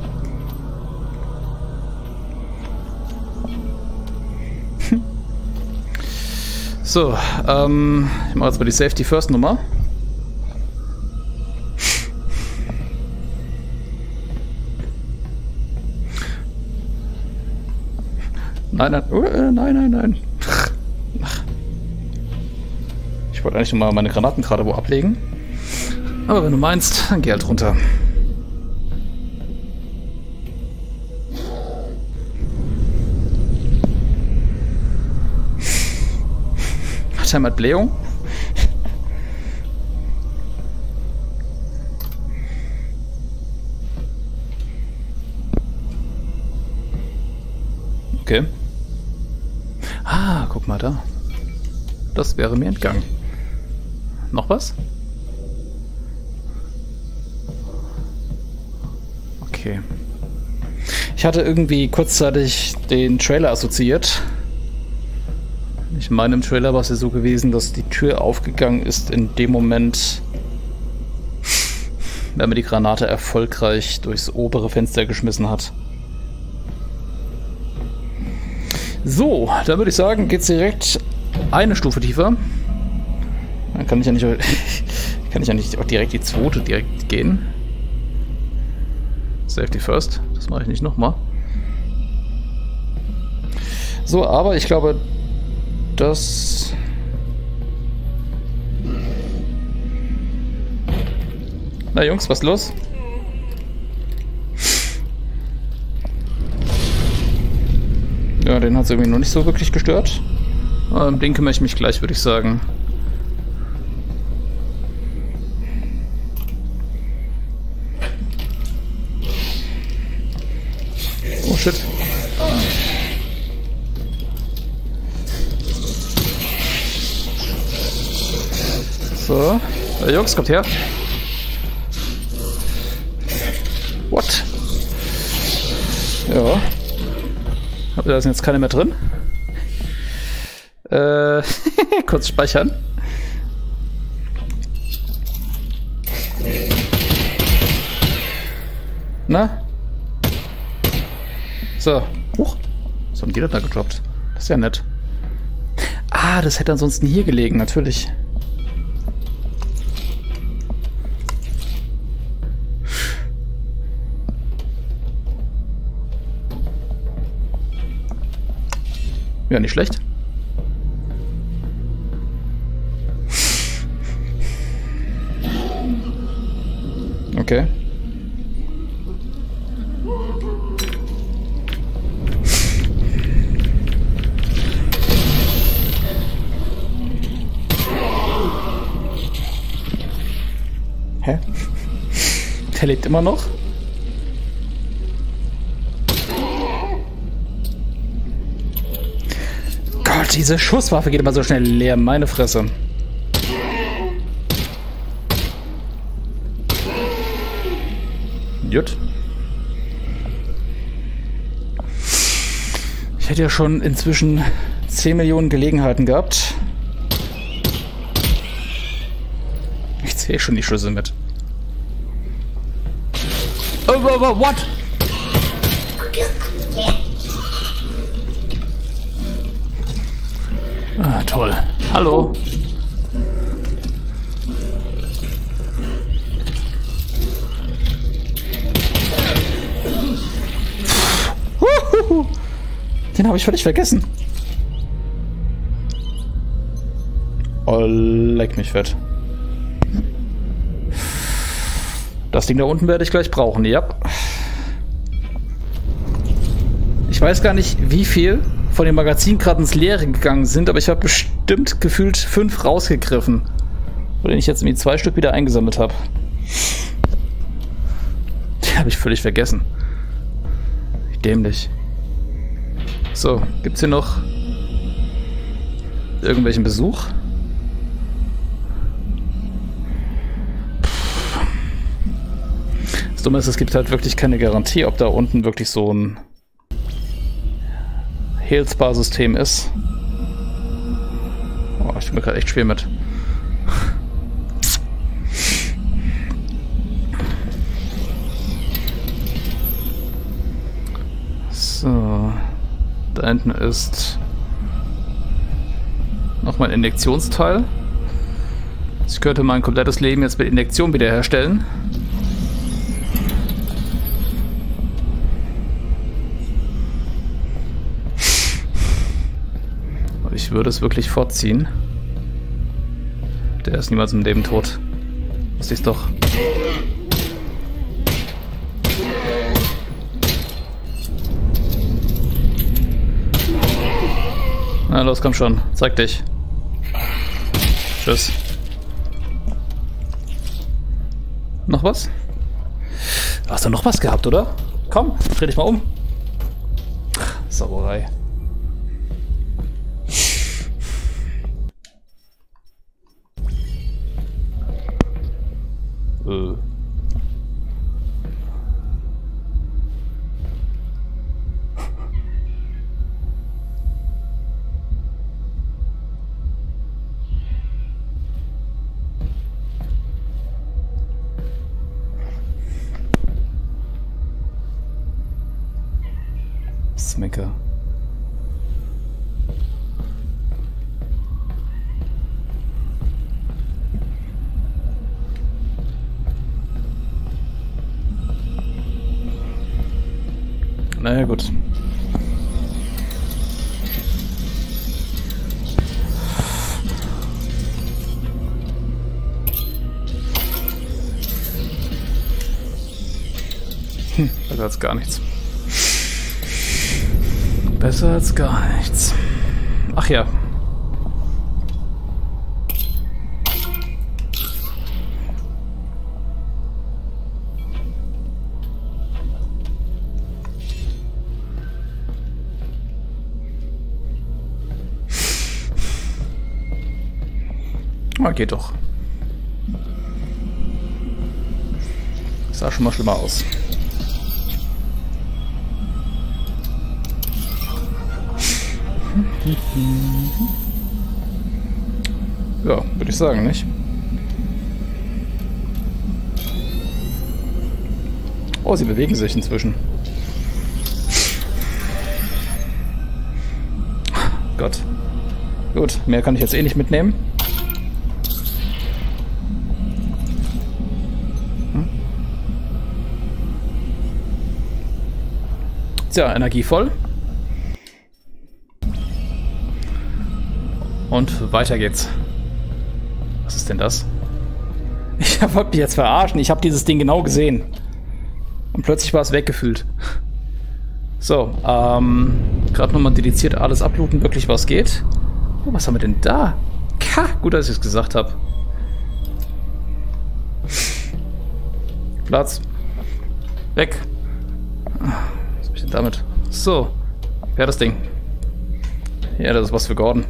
So, ich mache jetzt mal die Safety First Nummer. Nein. Ich wollte eigentlich noch mal meine Granaten gerade wo ablegen. Aber wenn du meinst, dann geh halt runter. Hat er mal Blähung? Okay. Ah, guck mal da. Das wäre mir entgangen. Noch was? Okay. Ich hatte irgendwie kurzzeitig den Trailer assoziiert. Ich meine, im Trailer war es ja so gewesen, dass die Tür aufgegangen ist in dem Moment, wenn man die Granate erfolgreich durchs obere Fenster geschmissen hat. So, dann würde ich sagen, geht's direkt eine Stufe tiefer. Dann kann ich ja nicht auch direkt die zweite direkt gehen. Safety first. Das mache ich nicht nochmal. So, aber ich glaube, das... Na Jungs, was ist los? Ja, den hat es irgendwie noch nicht so wirklich gestört. Den kümmere ich mich gleich, würde ich sagen. Oh shit. So. Jungs, kommt her. What? Ja. Aber da sind jetzt keine mehr drin. Kurz speichern. Na? So. Huch. So ein Gitter da gedroppt. Das ist ja nett. Ah, das hätte ansonsten hier gelegen, natürlich. Ja, nicht schlecht. Okay. Hä? Der lebt immer noch? Gott. Diese Schusswaffe geht immer so schnell leer. Meine Fresse. Gut. Ich hätte ja schon inzwischen 10 Millionen Gelegenheiten gehabt. Ich zähle schon die Schüsse mit. Oh, what? Ah, toll. Hallo. Den habe ich völlig vergessen. Oh, leck mich fett. Das Ding da unten werde ich gleich brauchen, ja. Ich weiß gar nicht, wie viel von dem Magazin gerade ins Leere gegangen sind, aber ich habe bestimmt gefühlt 5 rausgegriffen. Von denen ich jetzt irgendwie 2 Stück wieder eingesammelt habe. Die habe ich völlig vergessen. Wie dämlich. So, gibt's hier noch irgendwelchen Besuch? Das Dumme ist, es gibt halt wirklich keine Garantie, ob da unten wirklich so ein Health-Bar-System ist. Oh, ich tue mir gerade echt schwer mit. So. Da hinten ist nochmal ein Injektionsteil. Ich könnte mein komplettes Leben jetzt mit Injektion wiederherstellen. Ich würde es wirklich vorziehen. Der ist niemals im Leben tot. Wusste ich's doch. Na los, komm schon. Zeig dich. Tschüss. Noch was? Hast du noch was gehabt, oder? Komm, dreh dich mal um. Sauerei. Smicker. Naja, gut. Besser als gar nichts. Besser als gar nichts. Ach ja. Oh, geht doch. Sah schon mal schlimmer aus. Ja, würde ich sagen, nicht? Oh, sie bewegen sich inzwischen. Gott. Gut, mehr kann ich jetzt eh nicht mitnehmen. Tja, Energie voll. Und weiter geht's. Was ist denn das? Ich wollte mich jetzt verarschen. Ich habe dieses Ding genau gesehen. Und plötzlich war es weggefühlt. So, gerade nochmal dediziert alles ablooten, wirklich was geht. Oh, was haben wir denn da? Gut, dass ich es gesagt habe. Platz. Weg. Was hab ich denn damit? So, wer das Ding? Ja, das ist was für Gordon.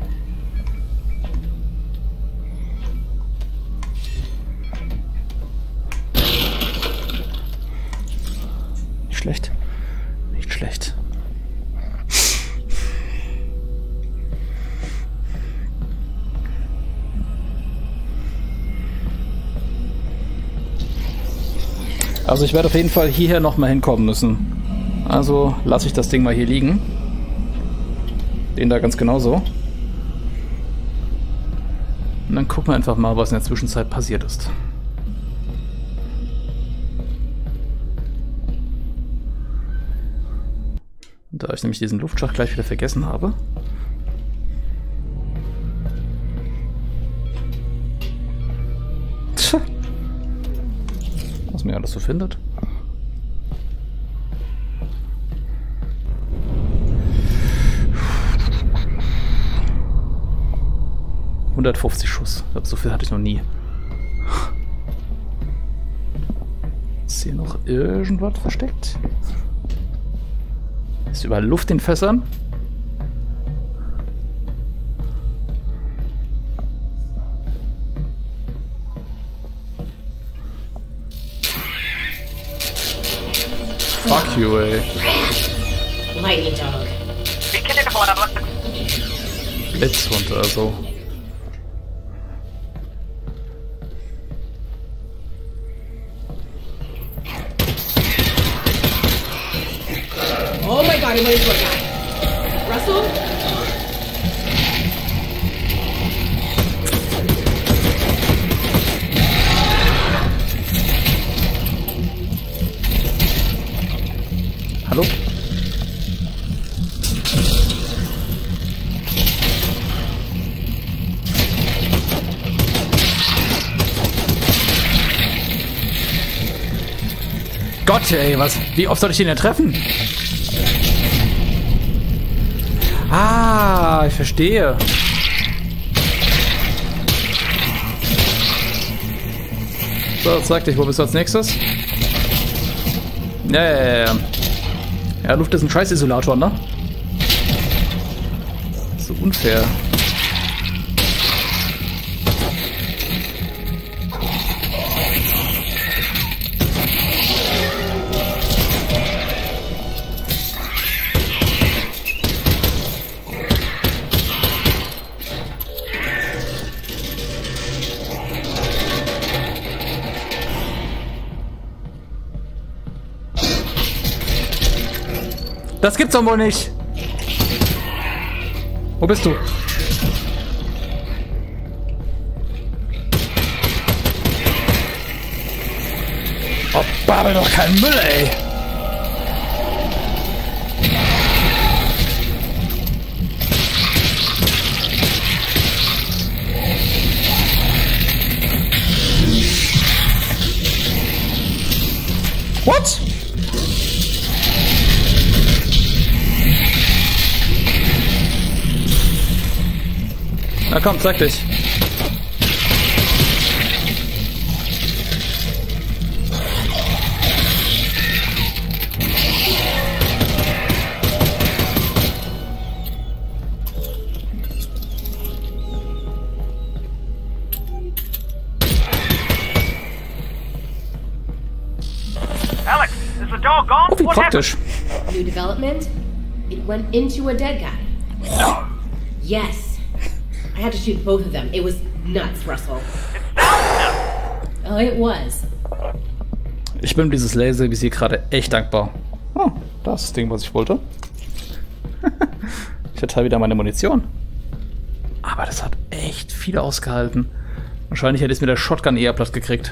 Nicht schlecht. Nicht schlecht. Also ich werde auf jeden Fall hierher nochmal hinkommen müssen. Also lasse ich das Ding mal hier liegen. Den da ganz genauso. Und dann gucken wir einfach mal, was in der Zwischenzeit passiert ist. Und da ich nämlich diesen Luftschacht gleich wieder vergessen habe. Tja. Was mir alles so findet. ...150 Schuss. Ich glaube, so viel hatte ich noch nie. Ist hier noch irgendwas versteckt? Ist überall Luft in Fässern? Fuck you, ey. Lightning dog. Blitzhund oder so. Oh my god, he went into a guy. Russell? Hallo? Gott, ey, was? Wie oft soll ich den denn treffen? Ah, ich verstehe. So, zeig dich, wo bist du als nächstes? Ja. Ja, Luft ist ein Scheißisolator, ne? So unfair. Das gibt's doch wohl nicht. Wo bist du? Oh, babbel doch kein Müll, ey. What? Na komm, zeig dich. Alex, is the dog gone? Oh, wie What praktisch. New development? It went into a dead guy. Yes. I had to shoot both of them. It was nuts, Russell. Oh, it was. Ich bin dieses Laservisier gerade echt dankbar. Oh, das ist das Ding, was ich wollte. Ich verteile wieder meine Munition. Aber das hat echt viel ausgehalten. Wahrscheinlich hätte ich es mit der Shotgun eher platt gekriegt.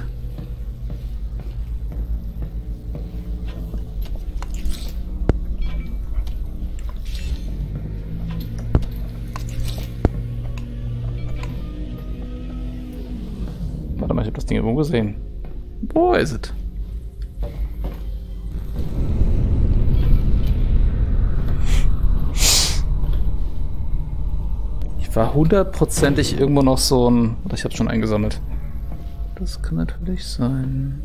Warte mal, ich habe das Ding irgendwo gesehen. Wo ist es? Ich war hundertprozentig irgendwo noch so ein... Ich habe schon eingesammelt. Das kann natürlich sein.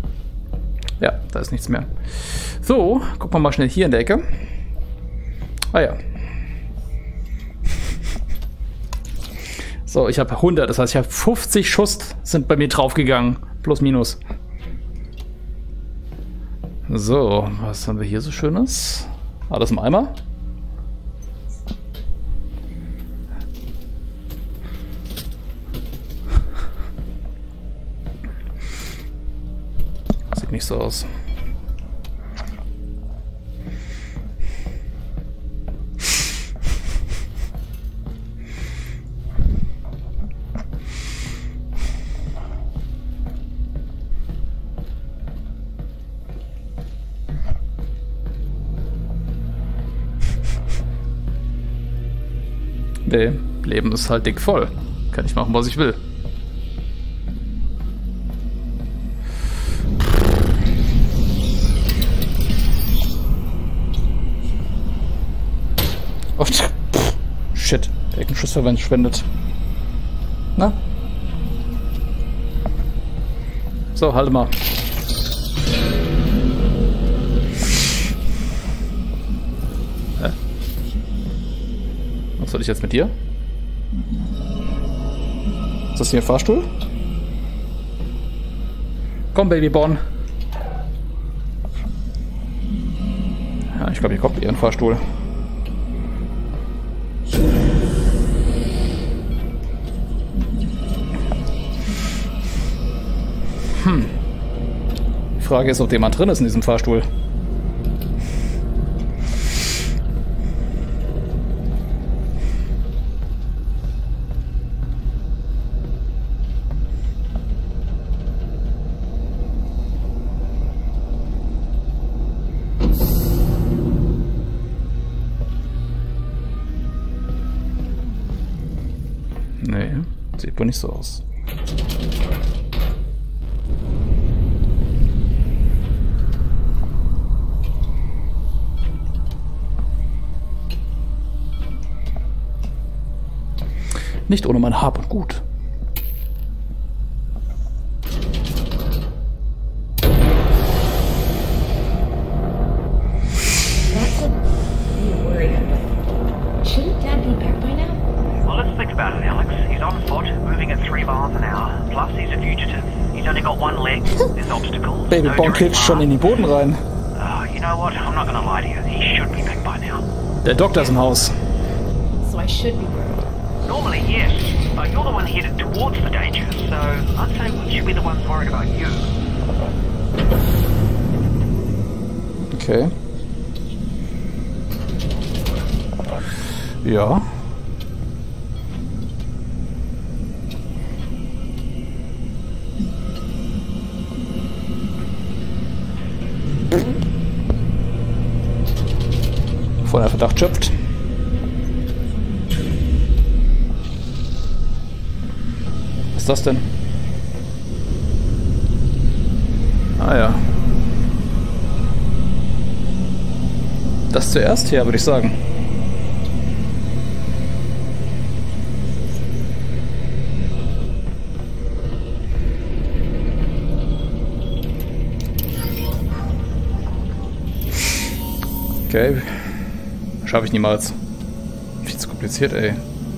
Ja, da ist nichts mehr. So, gucken wir mal schnell hier in der Ecke. Ah ja. So, ich habe 100, das heißt, ich habe 50 Schuss sind bei mir draufgegangen. Plus, minus. So, was haben wir hier so Schönes? Alles im Eimer. Sieht nicht so aus. Nee, Leben ist halt dick voll. Kann ich machen, was ich will. Oh, shit, der Eckenschuss verschwendet. Na? So, halte mal. Was soll ich jetzt mit dir? Ist das hier ein Fahrstuhl? Komm, Babyborn. Ja, ich glaube, hier kommt eher ein Fahrstuhl. Die Frage ist, ob jemand drin ist in diesem Fahrstuhl. Nee, sieht wohl nicht so aus. Nicht ohne mein Hab und Gut. Shouldn't Dad be back by now? Well, let's think about it, Alex. He's on foot, moving at 3 miles an hour. Plus, he's a fugitive. He's only got one leg. There's obstacles. Babyborn klitscht schon in den Boden rein. You know what? I'm not gonna lie to you. He should be back by now. Der Doktor ist im Haus. So I should be worried. Normally, yes. You're the one headed towards the danger, so I'd say we should be the ones worried about you. Okay. Ja. Bevor der Verdacht schöpft. Was ist das denn? Ah ja. Das zuerst her, würde ich sagen. Okay. Schaffe ich niemals. Viel zu kompliziert, ey.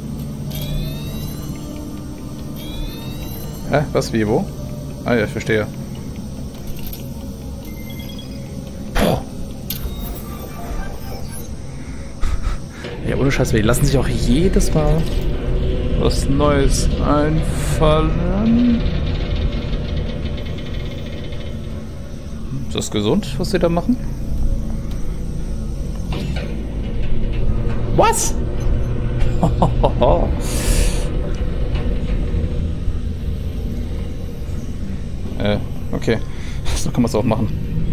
Hä? Was? Wie? Wo? Ah ja, ich verstehe. Boah. Ja, ohne Scheiß, die lassen sich auch jedes Mal was Neues einfallen. Ist das gesund, was sie da machen? Was? Okay. So kann man es auch machen.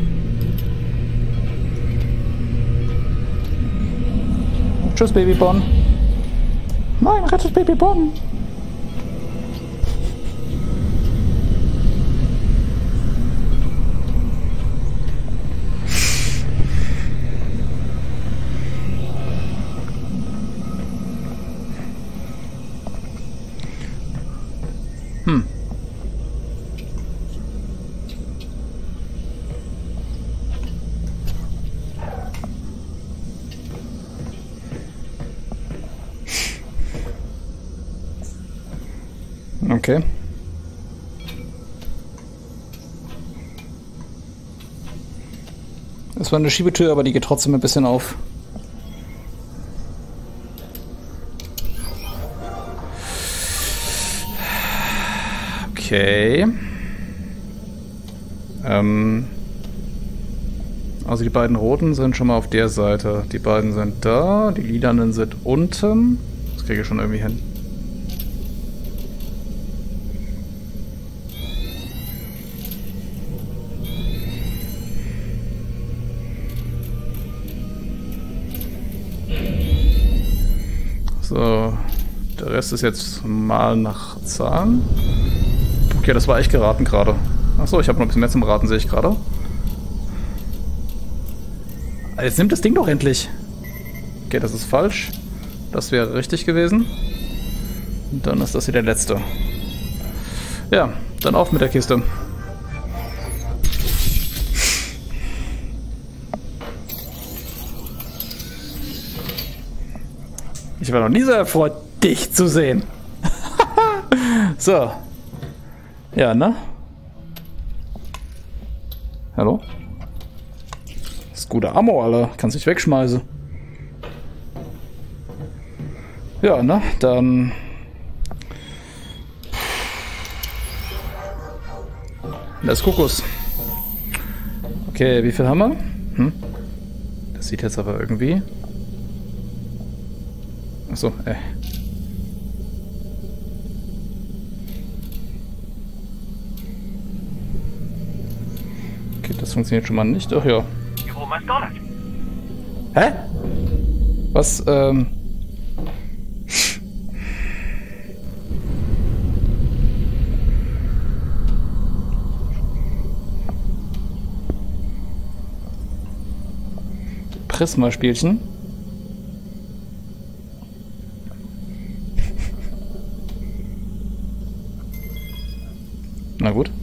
Tschüss, Babyborn. Nein, rettet Babyborn. Okay. Das war eine Schiebetür, aber die geht trotzdem ein bisschen auf. Okay. Also die beiden roten sind schon mal auf der Seite. Die beiden sind da, die lilanen sind unten. Das kriege ich schon irgendwie hin. So, der Rest ist jetzt mal nach Zahlen. Okay, das war echt geraten gerade. Achso, ich habe noch ein bisschen mehr zum Raten, sehe ich gerade. Jetzt nimmt das Ding doch endlich. Okay, das ist falsch. Das wäre richtig gewesen. Und dann ist das hier der letzte. Ja, dann auf mit der Kiste. Ich war noch nie so erfreut, dich zu sehen. So. Ja, ne? Hallo? Das ist gute Ammo, Alter. Kannst dich wegschmeißen. Ja, ne? Dann... Das ist Kokos. Okay, wie viel haben wir? Das sieht jetzt aber irgendwie... Achso, Okay, das funktioniert schon mal nicht. Ach ja. Hä? Was, Prisma-Spielchen? Na gut.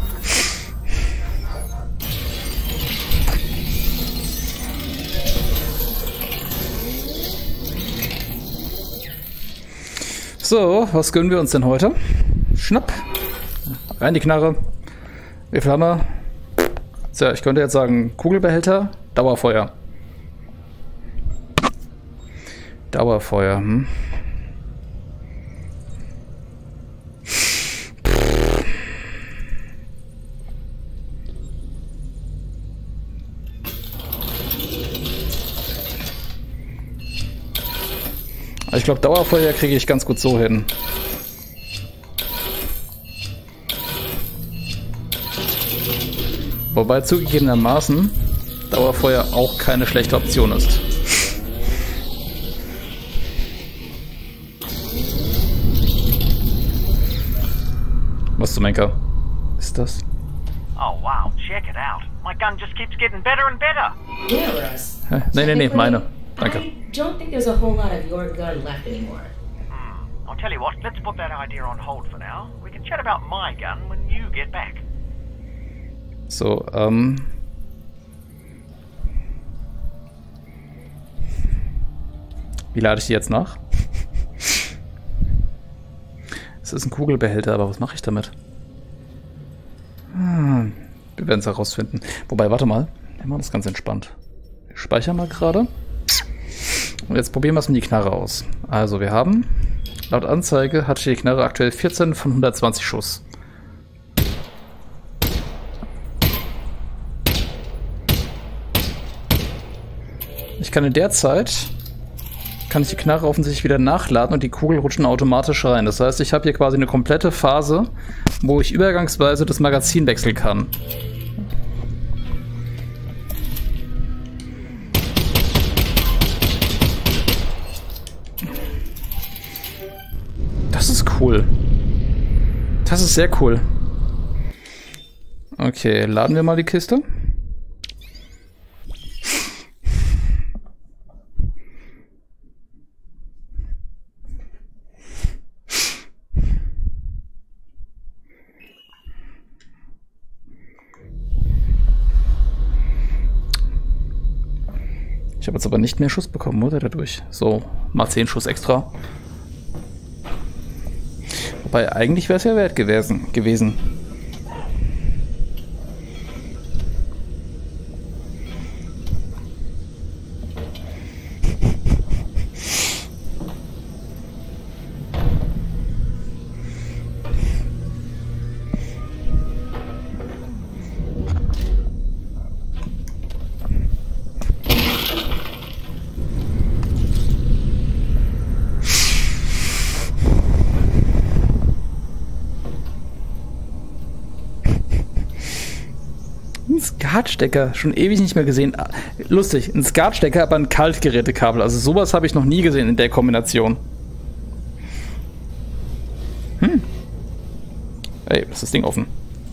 So, was gönnen wir uns denn heute? Schnapp. Rein die Knarre. Wie viel haben wir? Tja, ich könnte jetzt sagen, Kugelbehälter, Dauerfeuer. Dauerfeuer, Ich glaube, Dauerfeuer kriege ich ganz gut so hin. Wobei zugegebenermaßen Dauerfeuer auch keine schlechte Option ist. Was zum Henker ist das? Oh wow, check it out. My gun just keeps getting better and better. Yeah, Russ. Nee, meine. Danke. I don't think there's a whole lot of your gun left anymore. I'll tell you what, let's put that idea on hold for now. We can chat about my gun when you get back. So, wie lade ich die jetzt nach? Es ist ein Kugelbehälter, aber was mache ich damit? Wir werden es herausfinden. Wobei, warte mal. Wir machen das ganz entspannt. Wir speichern mal gerade. Und jetzt probieren wir es mit die Knarre aus. Also, wir haben, laut Anzeige, hat die Knarre aktuell 14 von 120 Schuss. Ich kann in der Zeit, kann ich die Knarre offensichtlich wieder nachladen und die Kugeln rutschen automatisch rein. Das heißt, ich habe hier quasi eine komplette Phase, wo ich übergangsweise das Magazin wechseln kann. Das ist cool. Das ist sehr cool. Okay, laden wir mal die Kiste. Ich habe jetzt aber nicht mehr Schuss bekommen, oder? Dadurch. So, mal 10 Schuss extra. Wobei, eigentlich wäre es ja wert gewesen. Skatstecker, schon ewig nicht mehr gesehen. Lustig, ein Skatstecker, aber ein Kaltgerätekabel. Also sowas habe ich noch nie gesehen in der Kombination. Ey, ist das Ding offen?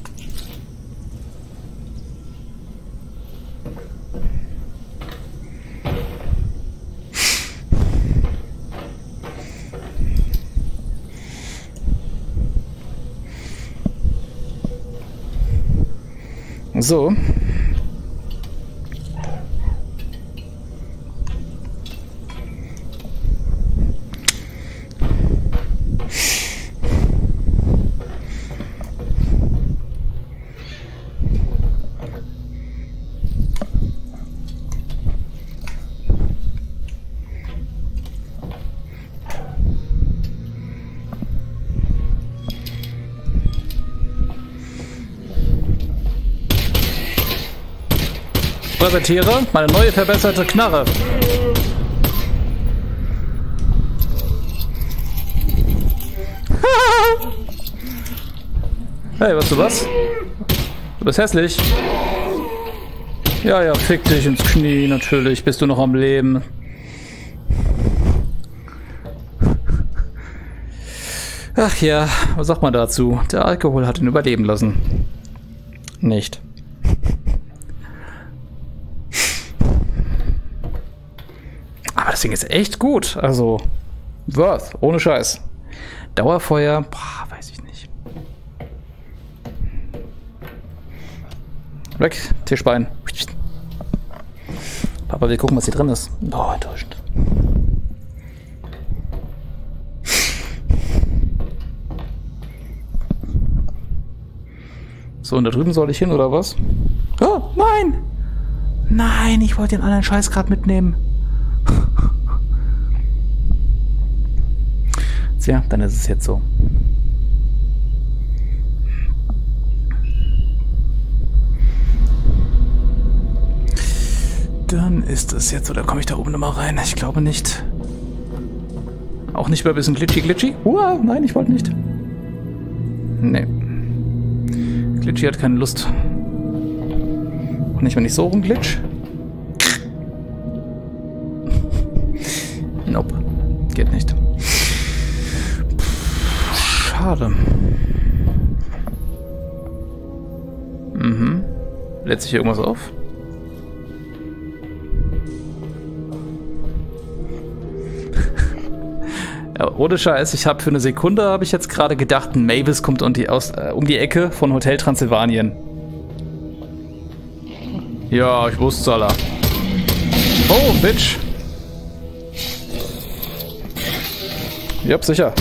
So. Präsentiere meine neue verbesserte Knarre. Hey, weißt du was? Du bist hässlich. Ja, fick dich ins Knie, natürlich. Bist du noch am Leben? Ach ja, was sagt man dazu? Der Alkohol hat ihn überleben lassen. Nicht. Aber das Ding ist echt gut. Also, worth, ohne Scheiß. Dauerfeuer, boah, weiß ich nicht. Weg, Tischbein. Papa will gucken, was hier drin ist. Boah, enttäuschend. So, und da drüben soll ich hin, oder was? Oh, nein! Nein, ich wollte den anderen Scheiß gerade mitnehmen. Tja, dann ist es jetzt so. Dann ist es jetzt so. Da komme ich da oben nochmal rein. Ich glaube nicht. Auch nicht mehr ein bisschen glitchy? Nein, ich wollte nicht. Nee. Glitchy hat keine Lust. Auch nicht, wenn ich so rumglitsch. Nope. Geht nicht. Schade. Lädt sich hier irgendwas auf? Ja, ohne Scheiß, ich habe für eine Sekunde, habe ich jetzt gerade gedacht, ein Mavis kommt um die Ecke von Hotel Transsilvanien. Ja, ich wusste's, Alter. Oh, Bitch. Ja, sicher.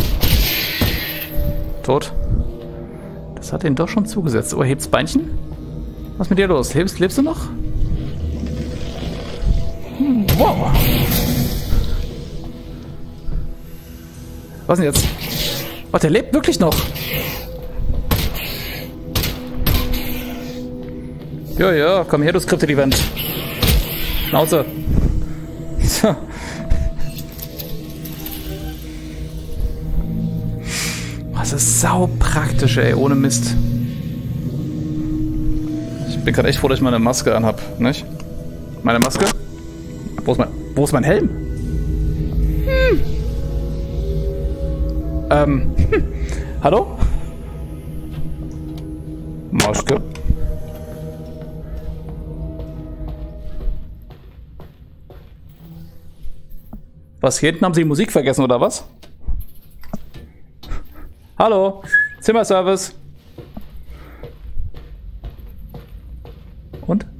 Tot. Das hat ihn doch schon zugesetzt. Oh, hebt's Beinchen? Was ist mit dir los? Lebst du noch? Wow. Was denn jetzt? Oh, der lebt wirklich noch. Ja, komm her, du Scripted-Event. Schnauze. So. Das ist sau praktisch, ey, ohne Mist. Ich bin gerade echt froh, dass ich meine Maske anhab, nicht? Meine Maske? Wo ist mein Helm? Hallo? Maske. Was, hier hinten haben Sie die Musik vergessen, oder was? Hallo? Zimmerservice. Und?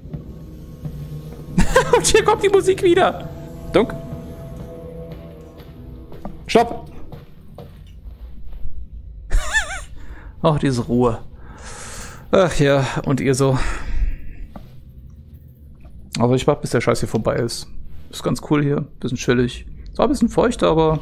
Und hier kommt die Musik wieder. Dunk. Stopp. Ach, diese Ruhe. Ach ja, und ihr so. Aber ich warte, bis der Scheiß hier vorbei ist. Ist ganz cool hier, bisschen chillig. Zwar ein bisschen feucht, aber...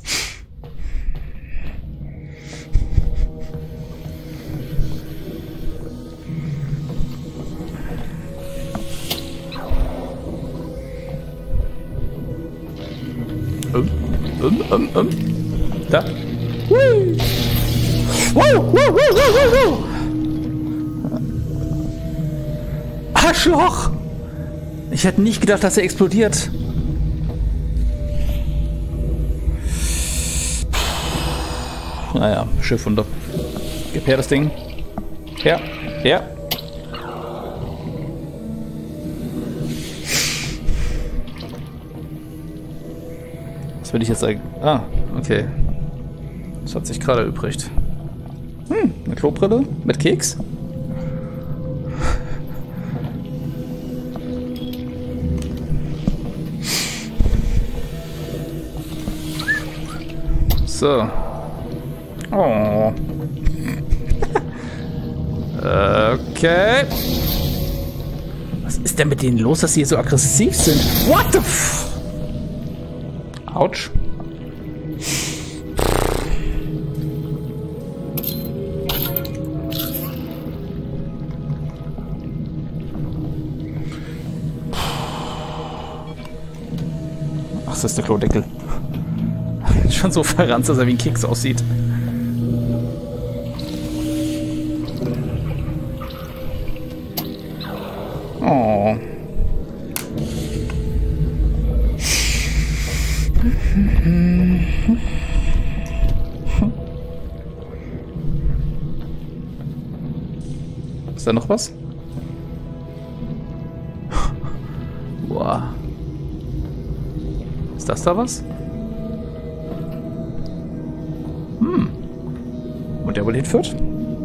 Da. Arschloch! Ich hätte nicht gedacht, dass er explodiert. Naja, Schiffwunder. Gib her das Ding. Ja, ja. Was will ich jetzt sagen? Ah, okay. Das hat sich gerade erübrigt. Eine Klobrille mit Keks? So. Oh. Okay. Was ist denn mit denen los, dass sie hier so aggressiv sind? What the f... Autsch. Ach, das ist der Klodeckel. Schon so verranzt, dass er wie ein Keks aussieht. Oh. Ist da noch was? Boah. Ist das da was? Und der wohl hinführt?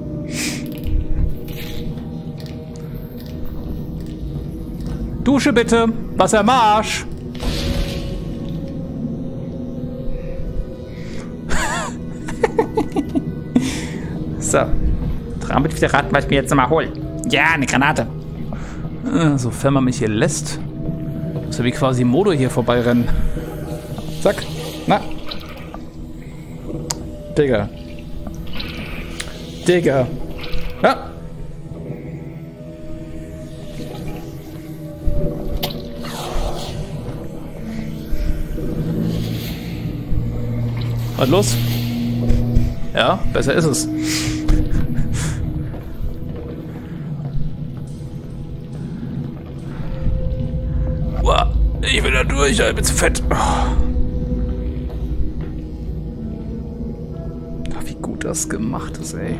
Dusche bitte! Wasser im Arsch! So. Dran mit der Rad, was ich mir jetzt nochmal holen. Ja, eine Granate. Sofern man mich hier lässt. Muss ja wie quasi Modo hier vorbeirennen. Zack. Na. Digga. Digga. Ja. Was los? Ja, besser ist es. Boah, ich will da durch, ich bin zu fett. Ach, wie gut das gemacht ist, ey.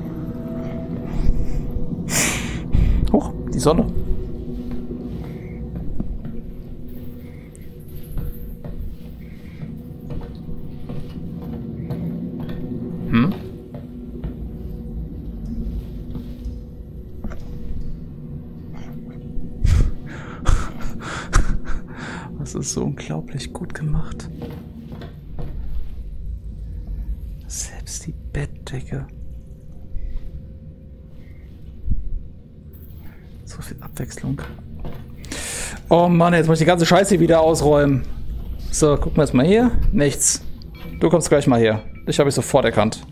Hoch, die Sonne. Das ist so unglaublich gut gemacht. Selbst die Bettdecke. So viel Abwechslung. Oh Mann, jetzt muss ich die ganze Scheiße wieder ausräumen. So, gucken wir jetzt mal hier. Nichts. Du kommst gleich mal her. Dich habe ich sofort erkannt.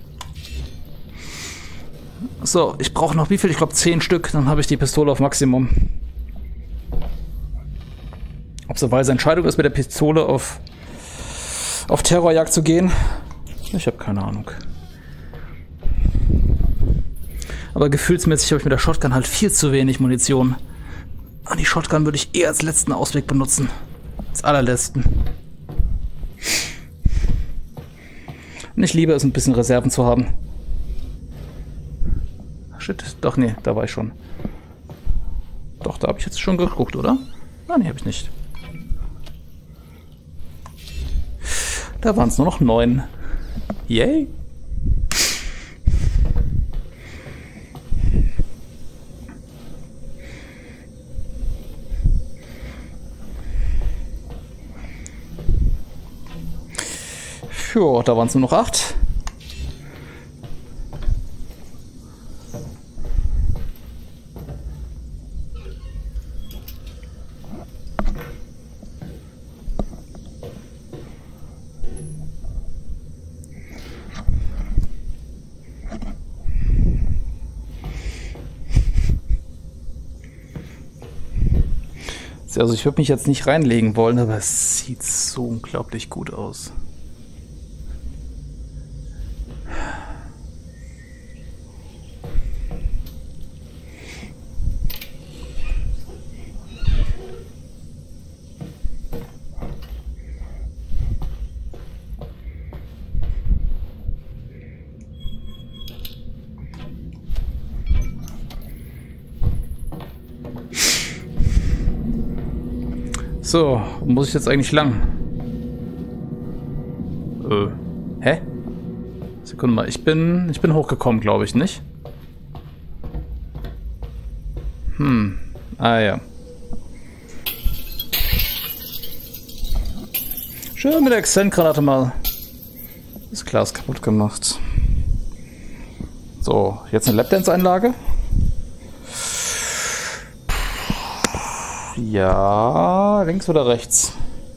So, ich brauche noch wie viel? Ich glaube 10 Stück. Dann habe ich die Pistole auf Maximum. Ob es eine weise Entscheidung ist, mit der Pistole auf Terrorjagd zu gehen? Ich habe keine Ahnung. Aber gefühlsmäßig habe ich mit der Shotgun halt viel zu wenig Munition. Und die Shotgun würde ich eher als letzten Ausweg benutzen. Als allerletzten. Und ich liebe es, ein bisschen Reserven zu haben. Shit, doch, nee, da war ich schon. Doch, da habe ich jetzt schon geguckt, oder? Ah, nee, habe ich nicht. Da waren es nur noch 9. Yay! Ja, da waren es nur noch 8. Also ich würde mich jetzt nicht reinlegen wollen, aber es sieht so unglaublich gut aus. So, wo muss ich jetzt eigentlich lang? Hä? Sekunde mal, ich bin hochgekommen, glaube ich, nicht? Ah ja. Schön mit der Exzentgranate mal das Glas kaputt gemacht. So, jetzt eine Lapdance-Einlage. Ja, links oder rechts?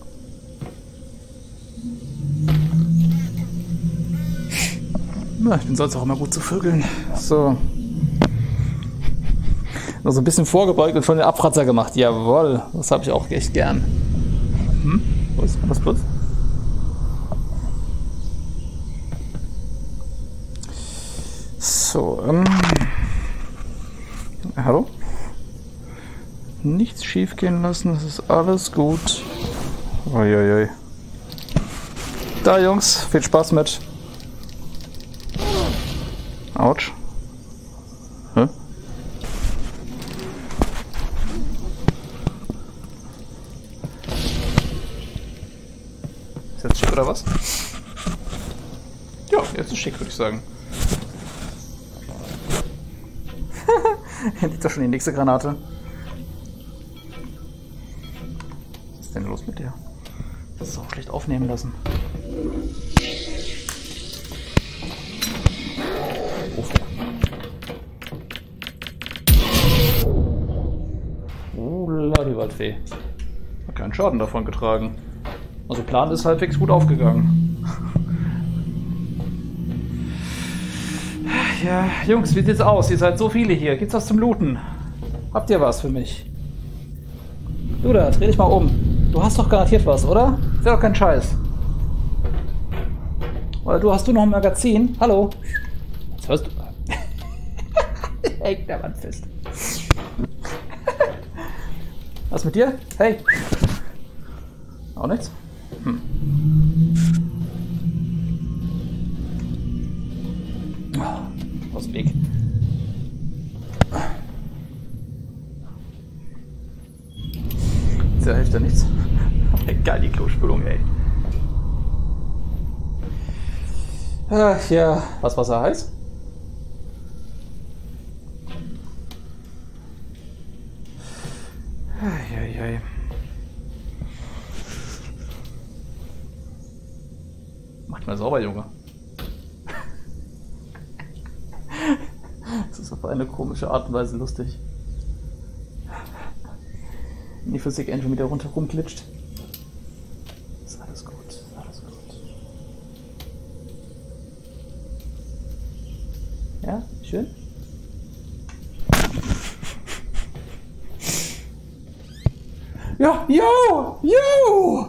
Na, ich bin sonst auch immer gut zu vögeln. So. Noch so ein bisschen vorgebeugt und von den Abfratzer gemacht. Jawohl, das habe ich auch echt gern. Was plus? So, hallo? Nichts schief gehen lassen, das ist alles gut. Uiuiui. Da, Jungs, viel Spaß mit. Autsch. Hä? Ist jetzt schick oder was? Ja, jetzt ist schick, würde ich sagen. Hier liegt doch schon die nächste Granate. Was ist denn los mit dir? Das ist auch schlecht aufnehmen lassen. Die Waldfee. Hat keinen Schaden davon getragen. Also Plan ist halbwegs gut aufgegangen. Ja, Jungs, wie sieht's aus? Ihr seid so viele hier. Gibt's was zum Looten? Habt ihr was für mich? Du da, dreh dich mal um. Du hast doch garantiert was, oder? Ist ja doch kein Scheiß. Oder hast du noch ein Magazin? Hallo? Was hörst du? Hängt der Wand fest. Was mit dir? Hey! Auch nichts? Aus dem Weg. Da hilft ja nichts. Egal, die Klospülung, ey. Ach ja, was Wasser heiß? Eieiei. Macht mal sauber, Junge. Das ist auf eine komische Art und Weise lustig. Wenn die Physik Engine wieder runter rumglitscht. Ist alles gut, ist alles gut. Ja, schön. Ja, yo!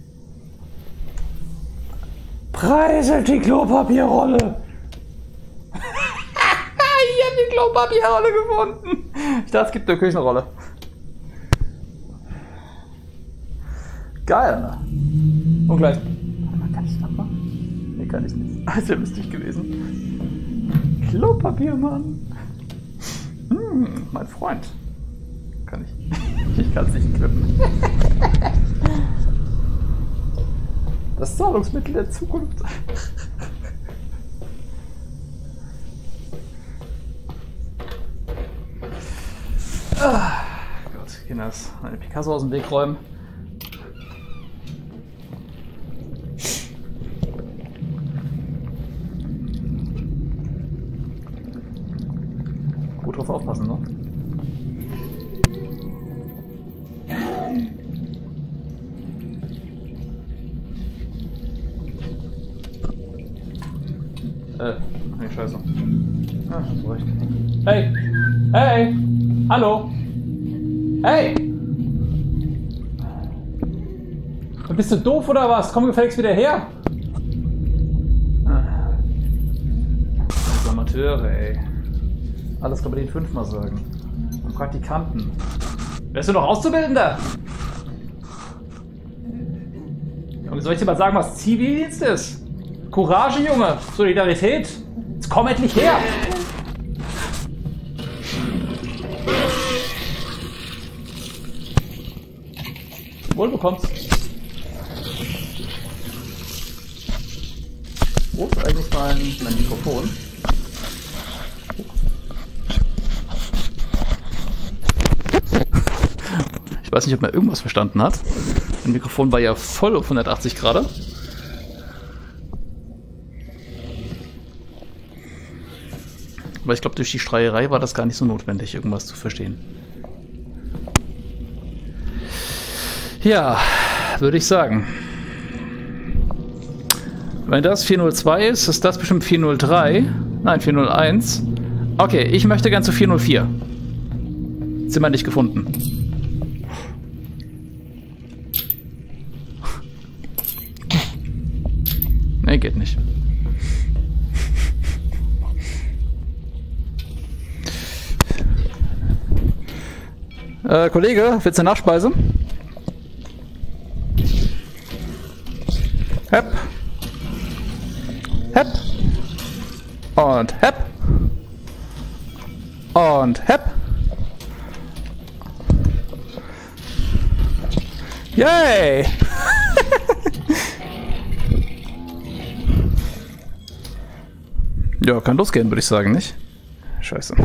Preiselt die Klopapierrolle! Ich hab die Klopapierrolle gefunden! Ich dachte, es gibt eine Küchenrolle. Geil, ne? Und gleich. Kann ich das machen? Nee, kann ich nicht. Das wäre lustig gewesen. Klopapiermann! Mein Freund. Kann ich. Ich kann es nicht klippen. Das Zahlungsmittel der Zukunft. Gott, Kinders, meine Picasso aus dem Weg räumen. Gut drauf aufpassen, ne? Nee, scheiße. Ah, hast recht. Hey! Hey! Hallo! Hey! Bist du doof oder was? Komm gefälligst wieder her. Das Amateure, ey. Alles kann man den 5-mal sagen. Und Praktikanten. Wärst du noch Auszubildender? Junge, soll ich dir mal sagen, was Zivildienst ist? Courage, Junge! Solidarität! Jetzt komm endlich her! Wohl bekommst. Wo ist eigentlich mein Mikrofon? Ich weiß nicht, ob man irgendwas verstanden hat. Mein Mikrofon war ja voll auf 180 Grad. Aber ich glaube, durch die Streierei war das gar nicht so notwendig, irgendwas zu verstehen. Ja, würde ich sagen. Wenn das 402 ist, ist das bestimmt 403. Nein, 401. Okay, ich möchte gern zu 404. Zimmer nicht gefunden. Nee, geht nicht. Kollege, willst du eine Nachspeise? Hepp. Hepp. Und hepp. Und hepp. Yay! Ja, kann losgehen, würde ich sagen, nicht? Scheiße.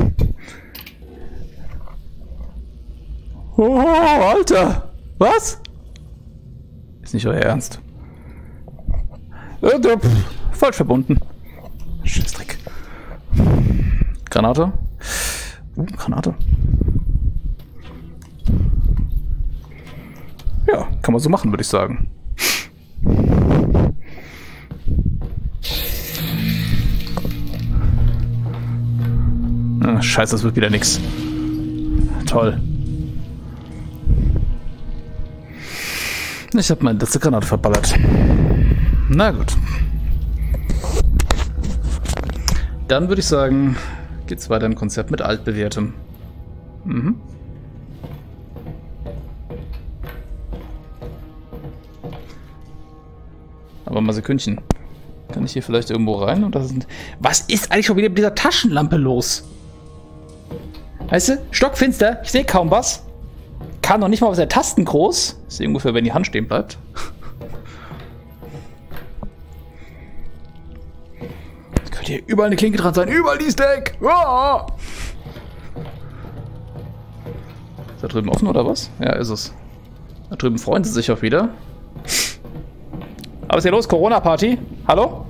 Oh, Alter! Was? Ist nicht euer Ernst. Falsch verbunden. Scheißdreck. Granate. Granate. Ja, kann man so machen, würde ich sagen. Ah, scheiße, das wird wieder nix. Toll. Ich habe meine letzte Granate verballert. Na gut. Dann würde ich sagen, geht's weiter im Konzept mit altbewährtem. Mhm. Aber mal Sekündchen. Kann ich hier vielleicht irgendwo rein? Oder sind... Was ist eigentlich schon wieder mit dieser Taschenlampe los? Weißt du, stockfinster, ich sehe kaum was. Kann noch nicht mal auf der Tasten groß. Ich sehe ungefähr, wenn die Hand stehen bleibt. Es könnte hier überall eine Klinke dran sein. Überall die Stack. Oh! Ist da drüben offen oder was? Ja, ist es. Da drüben freuen sie sich auch wieder. Aber ist hier los? Corona-Party? Hallo?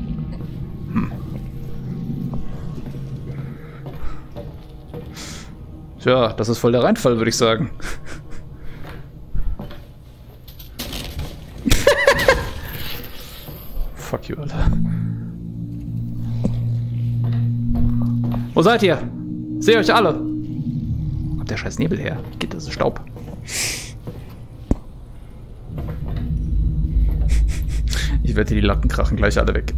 Tja, das ist voll der Reinfall, würde ich sagen. Fuck you, Alter. Wo seid ihr? Seht euch alle. Wo kommt der scheiß Nebel her? Geht das Staub? Ich wette, die Latten krachen gleich alle weg.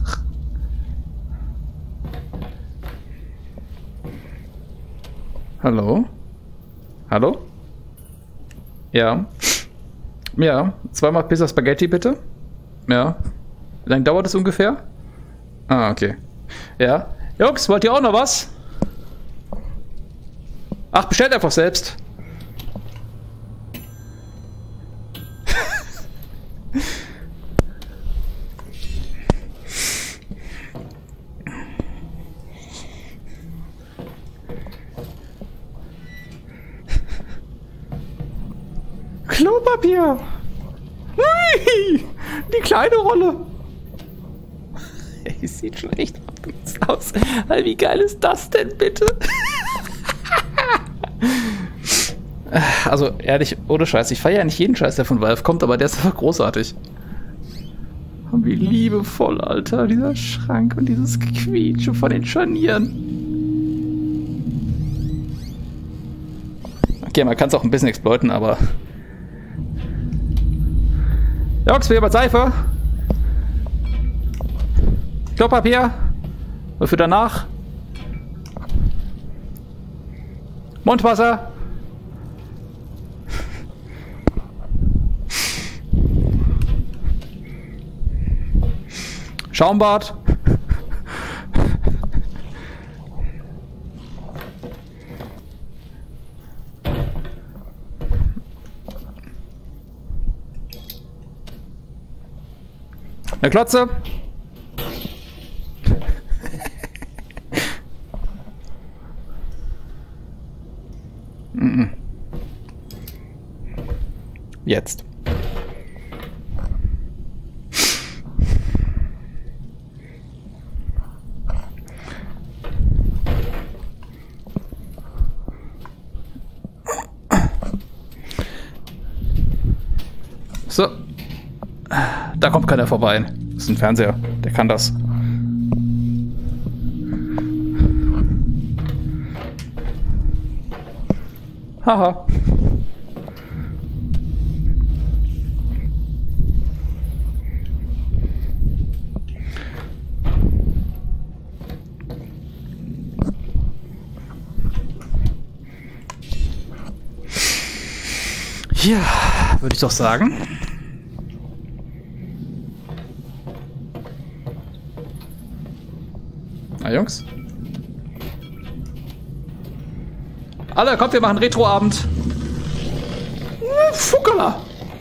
Hallo? Hallo? Ja. Ja, 2-mal Pizza Spaghetti bitte. Ja. Wie lange dauert das ungefähr? Ah, okay. Ja. Jungs, wollt ihr auch noch was? Ach, bestellt einfach selbst. Klopapier! Hui, die kleine Rolle! Ey, sieht schon echt aus. Wie geil ist das denn bitte? Also ehrlich, ohne Scheiß, ich feiere ja nicht jeden Scheiß, der von Valve kommt, aber der ist einfach großartig. Und wie liebevoll, Alter, dieser Schrank und dieses Quietsche von den Scharnieren. Okay, man kann es auch ein bisschen exploiten, aber... Jungs, will jemand Seife? Klopapier? Und für danach? Mundwasser? Schaumbad? Eine Klotze? Jetzt. So. Da kommt keiner vorbei. Das ist ein Fernseher. Der kann das. Haha. Ja, würde ich doch sagen. Na, Jungs. Alle, kommt, wir machen Retroabend. Fuckala.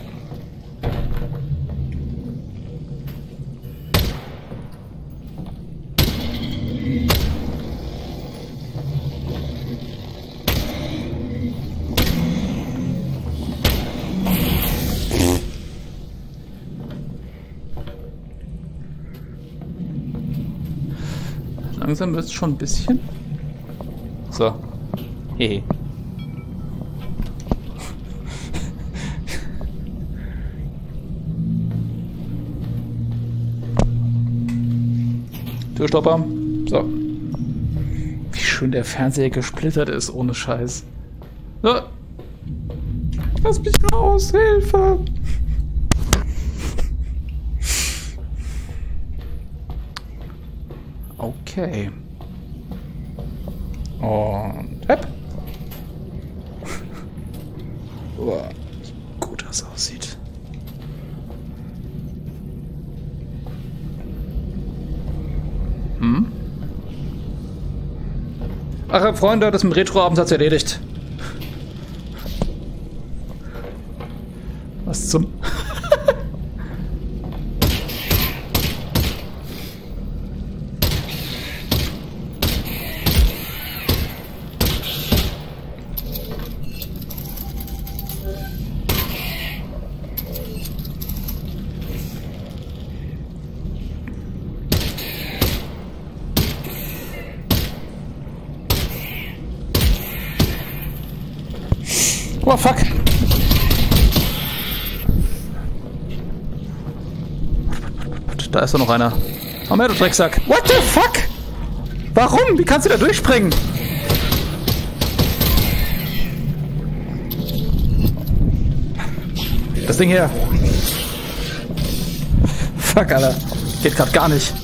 Langsam wird es schon ein bisschen. So. Hehe. Türstopper. So. Wie schön der Fernseher gesplittert ist, ohne Scheiß. So. Lass mich raus, Hilfe! Okay. Und hepp. Boah, wie gut das aussieht. Hm? Ach, Freunde, das mit Retroabend hat's erledigt. Was zum... Oh, fuck. Da ist doch noch einer. Komm her, du Drecksack. What the fuck? Warum? Wie kannst du da durchspringen? Das Ding hier. Fuck, Alter. Geht grad gar nicht.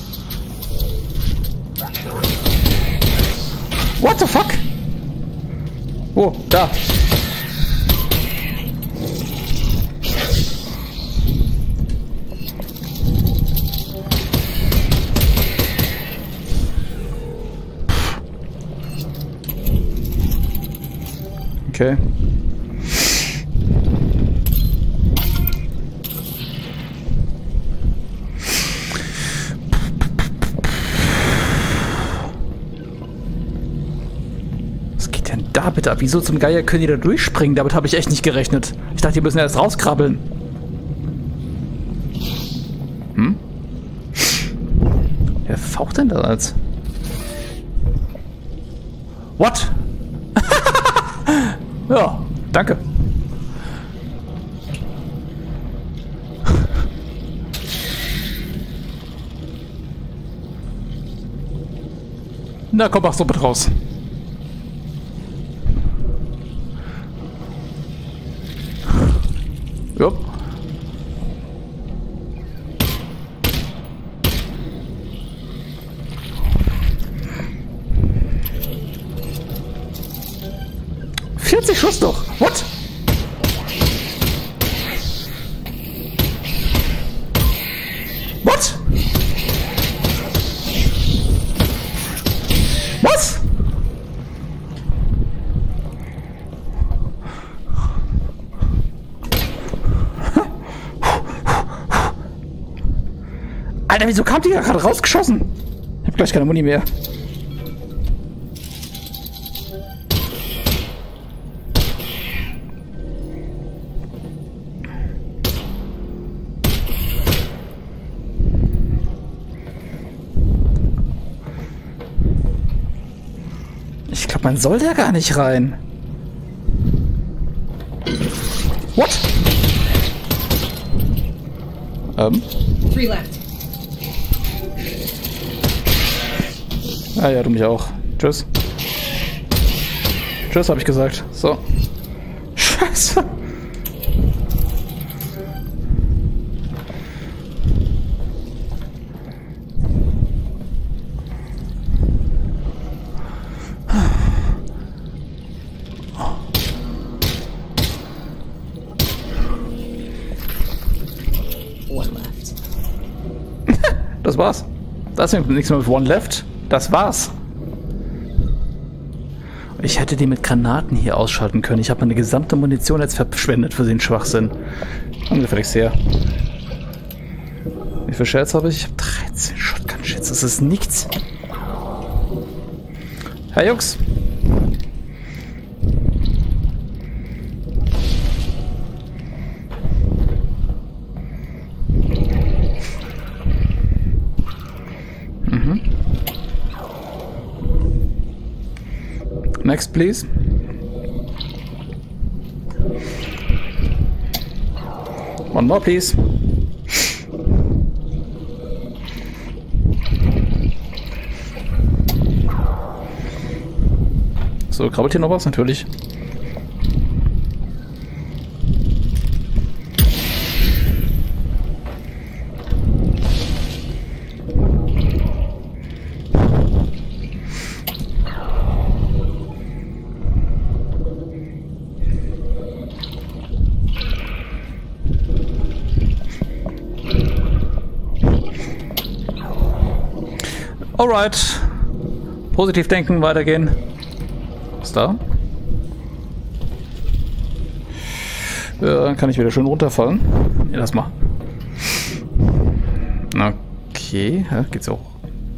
What the fuck? Oh, da. Okay. Was geht denn da bitte ab? Wieso zum Geier können die da durchspringen? Damit habe ich echt nicht gerechnet. Ich dachte, die müssen erst rauskrabbeln. Hm? Wer faucht denn da als? What? Ja, danke. Na komm, mach so mit raus. Jupp. Schuss doch. What? What? Was? Alter, wieso kam die da gerade rausgeschossen? Ich hab gleich keine Muni mehr. Ich glaube, man soll da gar nicht rein. What? 3 left. Ah ja, du mich auch. Tschüss. Tschüss, habe ich gesagt. So. Scheiße. One left. Das war's. Das ist nichts mehr mit One Left. Das war's. Ich hätte die mit Granaten hier ausschalten können. Ich habe meine gesamte Munition jetzt verschwendet für den Schwachsinn. Komm gefälligst her. Wie viel Shells habe ich? Ich habe 13 Shotgun-Shits. Das ist nichts. Hey Jungs. Next, please. One more, please. So, krabbelt hier noch was? Natürlich. Alright. Positiv denken, weitergehen. Was ist da? Ja, dann kann ich wieder schön runterfallen. Ja, lass mal. Okay, ja, geht's auch.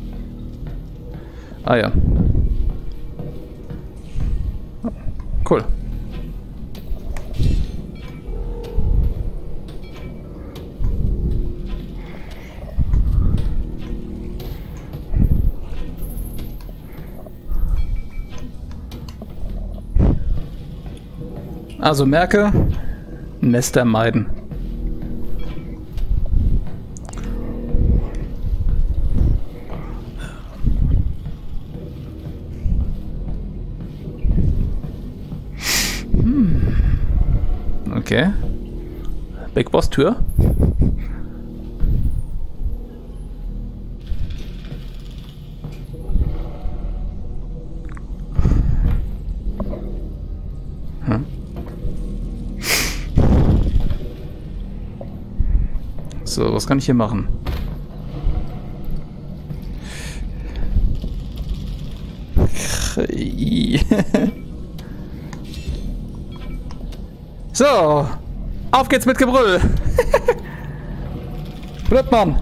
Ah ja. Cool. Also merke, Nester meiden. Okay. Big Boss Tür. So, was kann ich hier machen? So, auf geht's mit Gebrüll. Blödmann.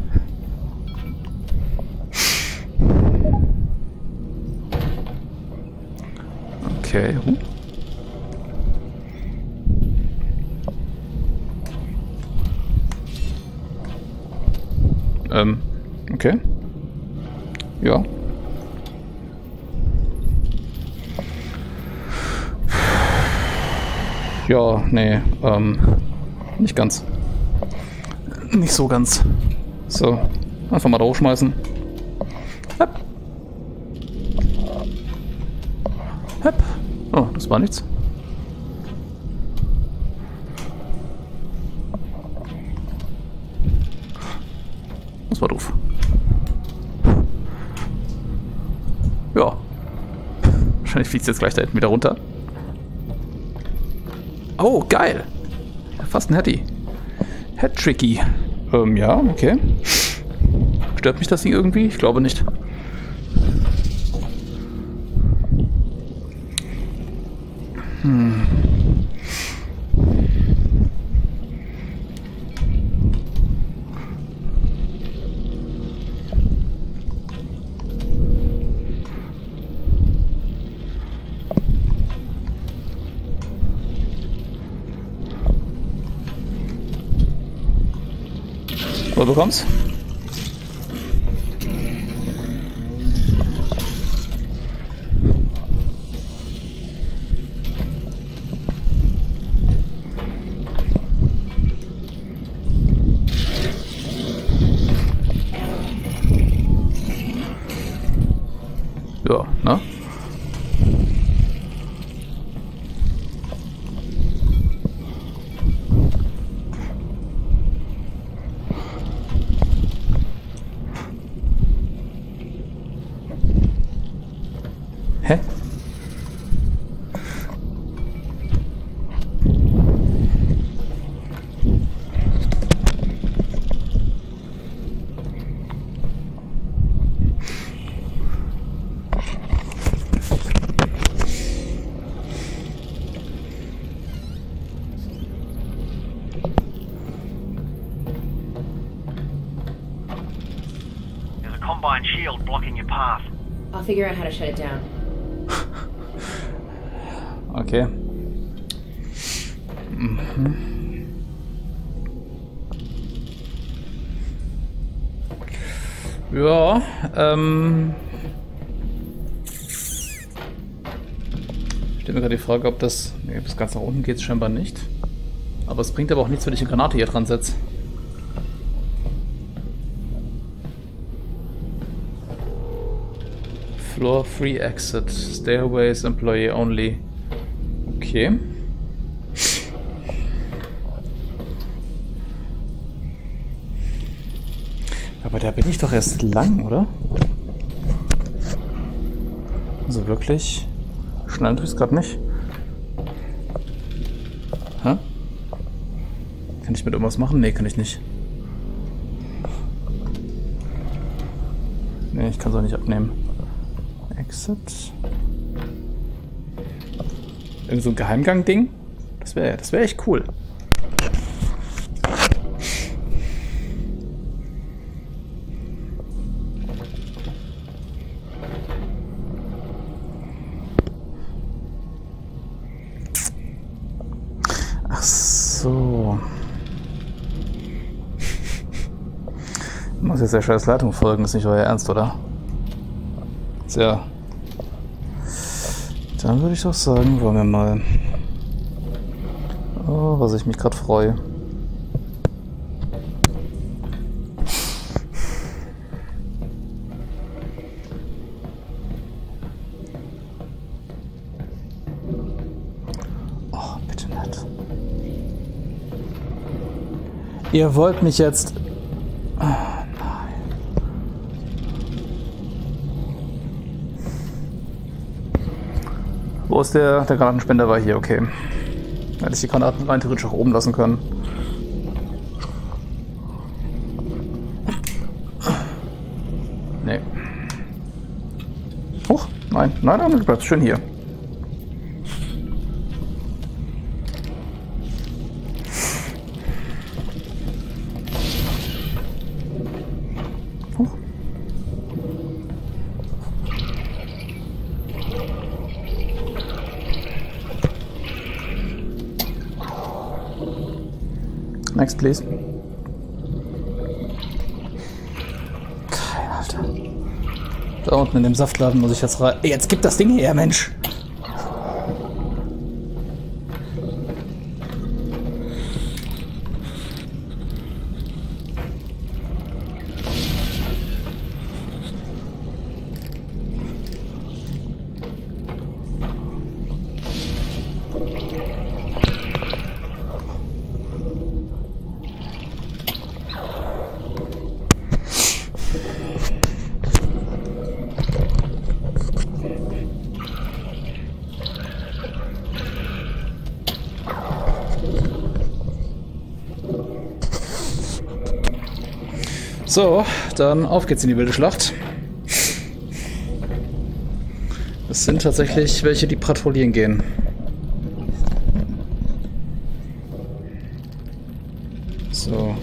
Okay. Okay. Ja. Ja, nee, nicht ganz. Nicht so ganz. So, einfach mal draufschmeißen. Hopp. Hopp. Oh, das war nichts. Das war doof. Ja. Wahrscheinlich fliegt es jetzt gleich da hinten wieder runter. Oh, geil. Fast ein Hattie. Hat-Tricky. Ja, okay. Stört mich das Ding irgendwie? Ich glaube nicht. Du bekommst? Ja, ne? Hä? There's a Combine shield blocking your path. I'll figure out how to shut it down. Okay. Ja, steht mir gerade die Frage, ob das... Nee, bis ganz nach unten geht es scheinbar nicht. Aber es bringt aber auch nichts, wenn ich eine Granate hier dran setze. Floor free exit. Stairways employee only. Okay. Aber da bin ich doch erst lang, oder? Also wirklich schnell tue ich es gerade nicht. Hä? Kann ich mit irgendwas machen? Nee, kann ich nicht. Nee, ich kann es auch nicht abnehmen. Exit. Irgend so ein Geheimgang-Ding? Das wäre echt cool. Ach so. Ich muss jetzt der scheiß Leitung folgen, das ist nicht euer Ernst, oder? Tja. Dann würde ich doch sagen, wollen wir mal. Oh, was ich mich gerade freue. Oh, bitte nicht. Ihr wollt mich jetzt... Wo ist der Granatenspender? War hier, okay. Hätte ich die Granaten rein theoretisch auch oben lassen können. Nee. Huch, nein, du bleibst schön hier. Huch. Next, please. Kein Alter. Da unten in dem Saftladen muss ich jetzt rein. Jetzt gib das Ding her, Mensch. So, dann auf geht's in die wilde Schlacht. Es sind tatsächlich welche, die patrouillieren gehen. So.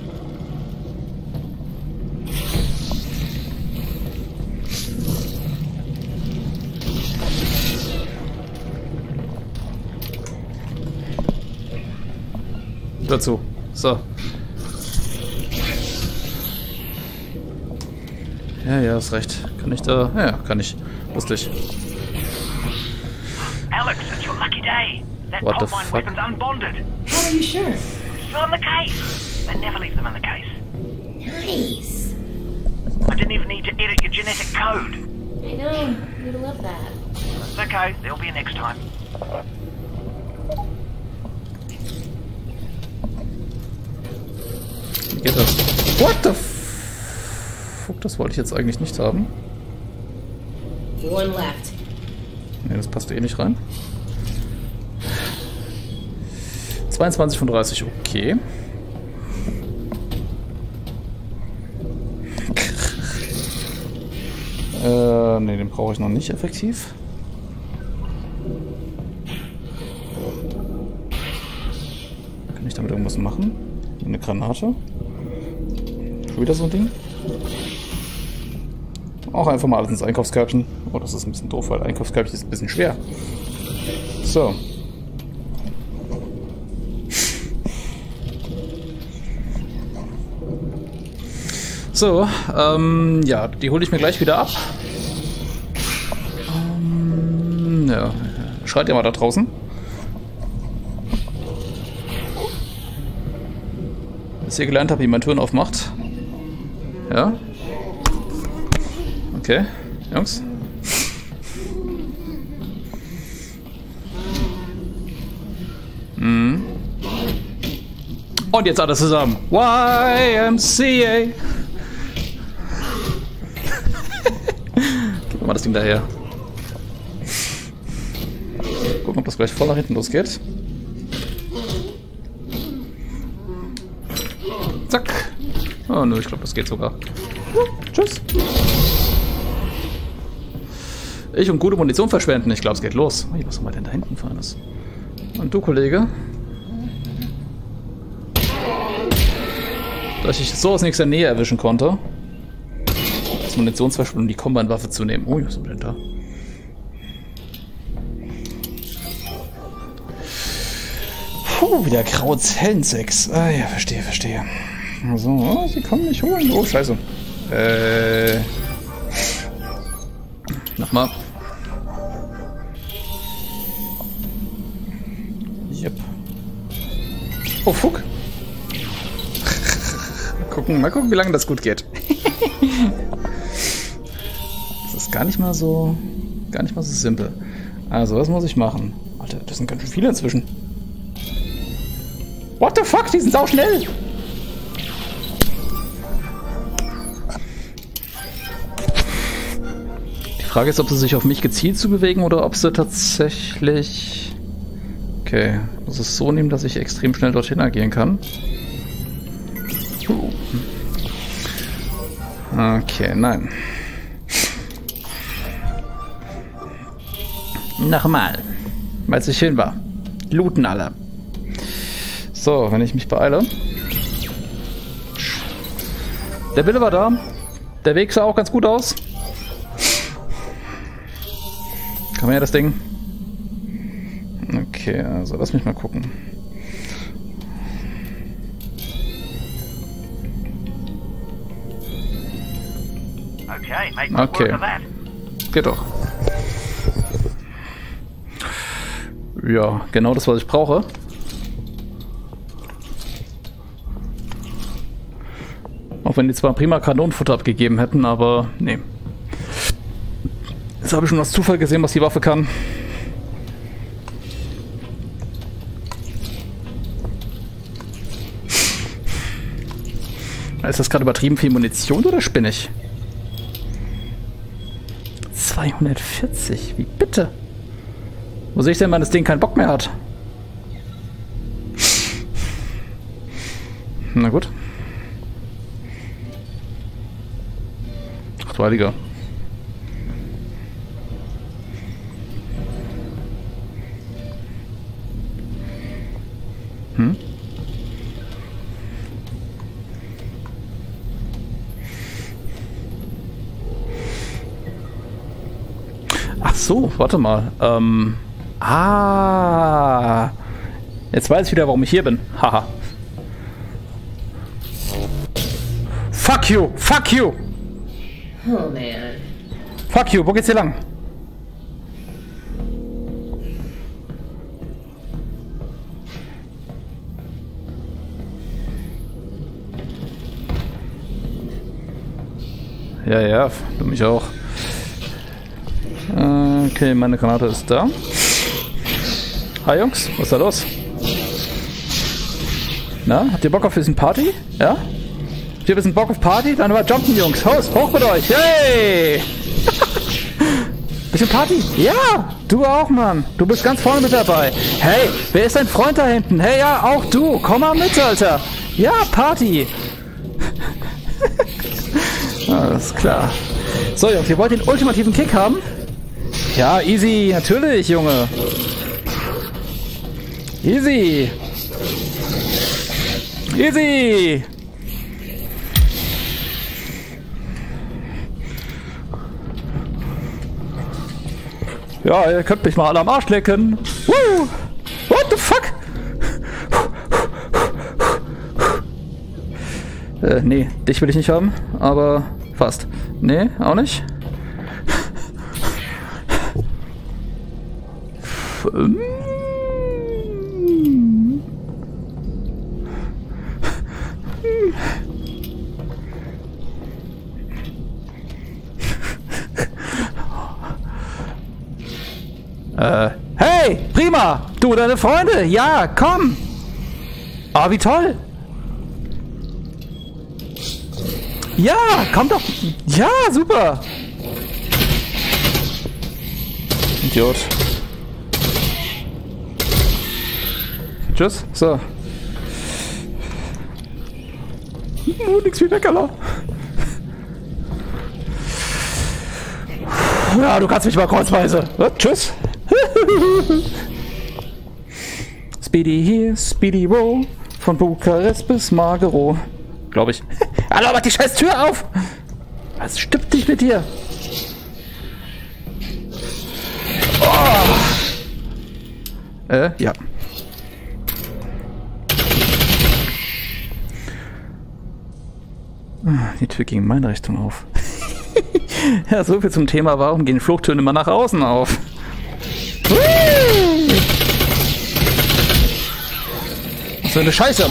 Dazu. So. Ja, hast recht. Kann ich da... Ja, kann ich. Lustig. Alex, it's your lucky day. That What the coal mine fuck? weapon's unbonded. How are you sure? Still in the case. They never leave them in the case. Nice. I didn't even need to edit your genetic code. I know. You'd love that. It's okay. There'll be a next time. Wie geht das? What the fuck? Das wollte ich jetzt eigentlich nicht haben. One left. Ne, das passt eh nicht rein. 22 von 30, okay. Ne, den brauche ich noch nicht effektiv. Kann ich damit irgendwas machen? Eine Granate? Schon wieder so ein Ding? Auch einfach mal alles ins Einkaufskörbchen. Oh, das ist ein bisschen doof, weil Einkaufskörbchen ist ein bisschen schwer. So. So, ja, die hole ich mir gleich wieder ab. Ja, schreit ihr mal da draußen. Bis ihr gelernt habt, wie man Türen aufmacht. Ja. Okay, Jungs. Und jetzt alles zusammen. YMCA. Gib mir mal das Ding daher. Gucken, ob das gleich voll nach hinten losgeht. Zack. Oh nö, ich glaube, das geht sogar. Tschüss. Ich und gute Munition verschwenden. Ich glaube, es geht los. Ui, was haben wir denn da hinten Feines? Und du, Kollege? Dass ich so aus nächster Nähe erwischen konnte. Das Munitionsverschwendung, die Combine-Waffe zu nehmen. Ui, was haben wir denn da? Puh, wieder Krautzellensex. Ah ja, verstehe, verstehe. So, oh, sie kommen nicht holen. Oh, scheiße. Nochmal. Yep. Oh, fuck. Mal gucken, wie lange das gut geht. Das ist gar nicht mal so simpel. Also, was muss ich machen? Alter, das sind ganz schön viele inzwischen. What the fuck? Die sind sau schnell. Die Frage ist, ob sie sich auf mich gezielt zu bewegen oder ob sie tatsächlich... Okay, ich muss es so nehmen, dass ich extrem schnell dorthin agieren kann. Okay, nein. Nochmal. Weil es nicht hin war. Looten alle. So, wenn ich mich beeile. Der Wille war da. Der Weg sah auch ganz gut aus. Komm her, das Ding. Okay, also lass mich mal gucken. Okay. Geht doch. Ja, genau das, was ich brauche. Auch wenn die zwar prima Kanonenfutter abgegeben hätten, aber nee. Jetzt habe ich schon aus Zufall gesehen, was die Waffe kann. Ist das gerade übertrieben viel Munition oder spinne ich? 240, wie bitte? Wo sehe ich denn, wenn das Ding keinen Bock mehr hat? Na gut. kurzweiliger. Hm? Ach so, warte mal. Jetzt weiß ich wieder, warum ich hier bin. Haha. Fuck you! Fuck you! Oh man. Fuck you! Wo geht's hier lang? Ja, du mich auch. Okay, meine Granate ist da. Hi Jungs, was ist da los? Na, habt ihr Bock auf ein bisschen Party? Ja? Habt ihr ein bisschen Bock auf Party? Dann mal jumpen, Jungs. Hoch mit euch. Hey! Bisschen Party? Ja! Du auch, Mann. Du bist ganz vorne mit dabei. Hey, wer ist dein Freund da hinten? Hey, ja, auch du. Komm mal mit, Alter. Ja, Party. Alles klar. So, Jungs, ihr wollt den ultimativen Kick haben? Ja, easy. Natürlich, Junge. Easy. Easy. Ja, ihr könnt mich mal alle am Arsch lecken. Woo! What the fuck? Nee, dich will ich nicht haben, aber fast. Nee, auch nicht. Hey, prima! Du, deine Freunde! Ja, komm! Ah, wie toll! Ja, komm doch! Ja, super! Idiot. Tschüss. So. Nix wie Weckerler. Ja, du kannst mich mal kreuzweise. Tschüss. Speedy hier, Speedy Row. Von Bukarest bis Margero. Glaube ich. Hallo, mach die scheiß Tür auf! Was stimmt nicht mit dir? Oh. Ja. Die Tür ging in meine Richtung auf. Ja, so viel zum Thema, warum gehen Fluchttüren immer nach außen auf? Was für eine Scheiße!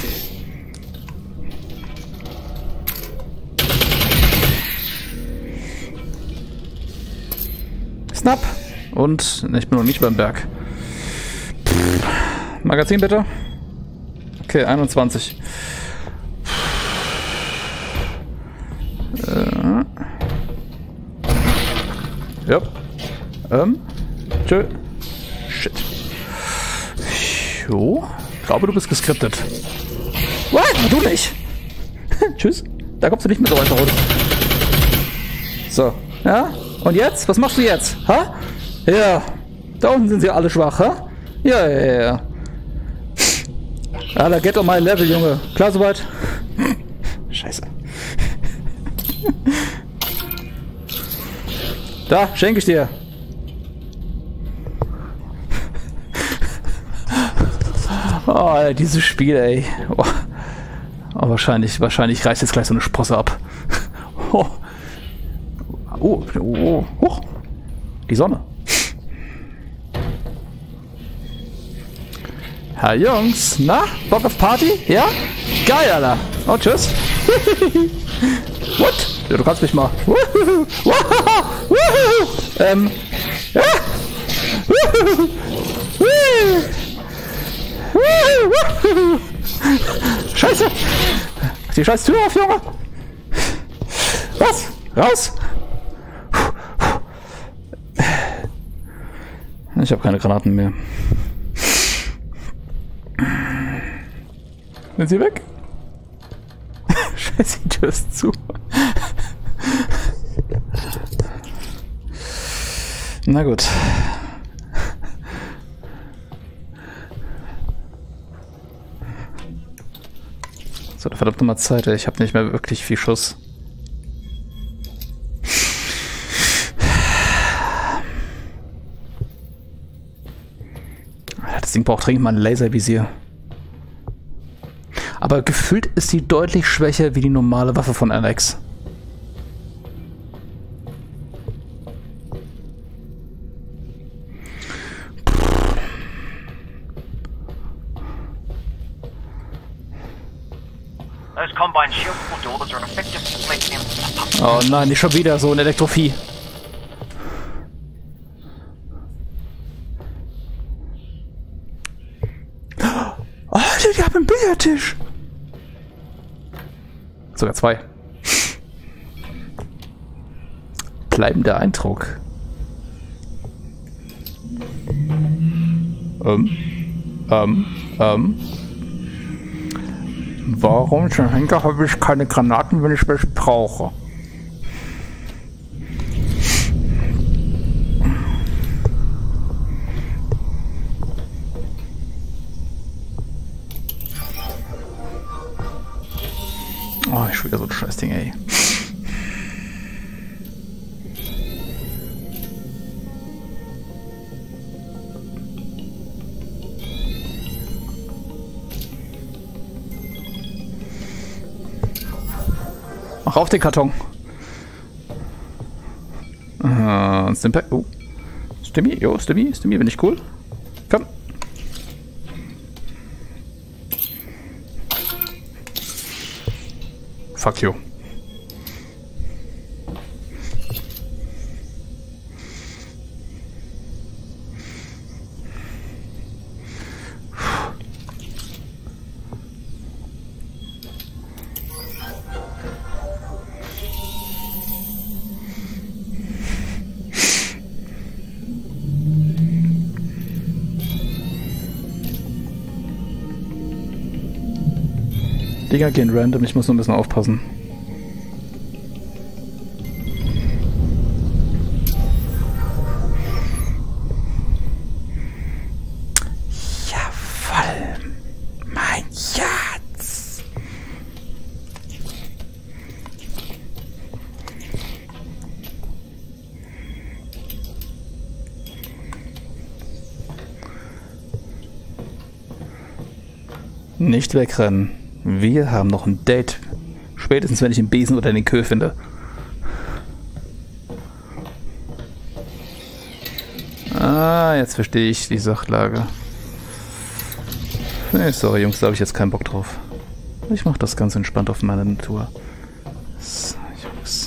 Snap! Und ich bin noch nicht beim Berg. Magazin bitte. Okay, 21. Ja. Tschö. Shit. Jo. Ich glaube, du bist geskriptet. What? Du nicht. Tschüss. Da kommst du nicht mit so weiter runter. So. Ja? Und jetzt? Was machst du jetzt? Ha? Ja. Da unten sind sie alle schwach, ha? Ja. Alter, get on my level, Junge. Klar soweit? Scheiße. Da, schenke ich dir. Oh, dieses Spiel, ey. Oh, wahrscheinlich reißt jetzt gleich so eine Sprosse ab. Hoch. Die Sonne. Ja, Jungs, na? Bock auf Party? Ja? Geil, Alter. Oh, tschüss. What? Ja, du kannst mich mal. Ja. Scheiße. Die scheiß Tür auf, Junge. Was? Raus. Ich habe keine Granaten mehr. Sind sie weg? Scheiße, die Tür ist zu. Na gut. So, verdammt nochmal Zeit, ey. Ich habe nicht mehr wirklich viel Schuss. Das Ding braucht dringend mal ein Laservisier. Aber gefühlt ist sie deutlich schwächer wie die normale Waffe von Alex. Those Combine shieldable doors are an effective deflecting. Oh nein, nicht schon wieder so ein Elektrovieh. Alter, die haben einen Billardtisch. Sogar 2. Bleibender Eindruck. Warum zum Henker habe ich keine Granaten, wenn ich welche brauche? Oh, ich wieder so ein Scheißding, ey. Mach auf den Karton. Stimper. Oh. Stimmy, jo, Stimmy, bin ich cool. Komm. Fuck you. Dinger gehen random, ich muss nur ein bisschen aufpassen. Jawoll, mein Schatz. Nicht wegrennen. Wir haben noch ein Date. Spätestens, wenn ich den Besen oder den Kö finde. Ah, jetzt verstehe ich die Sachlage. Nee, sorry Jungs, da habe ich jetzt keinen Bock drauf. Ich mache das ganz entspannt auf meiner Natur. So, Jungs.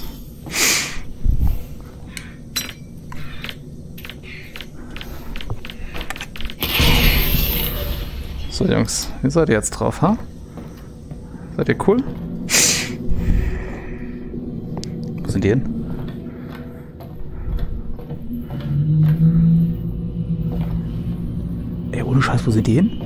So, Jungs, wie seid ihr jetzt drauf, ha? Seid ihr cool? Wo sind die hin? Ey, ohne Scheiß, wo sind die hin?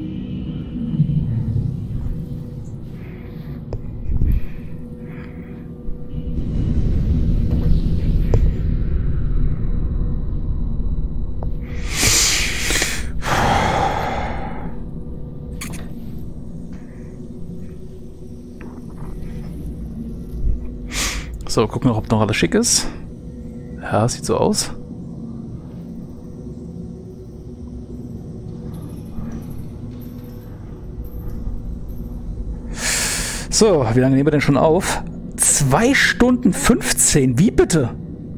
So, gucken noch, ob noch alles schick ist. Ja, sieht so aus. So, wie lange nehmen wir denn schon auf? 2 Stunden 15, wie bitte?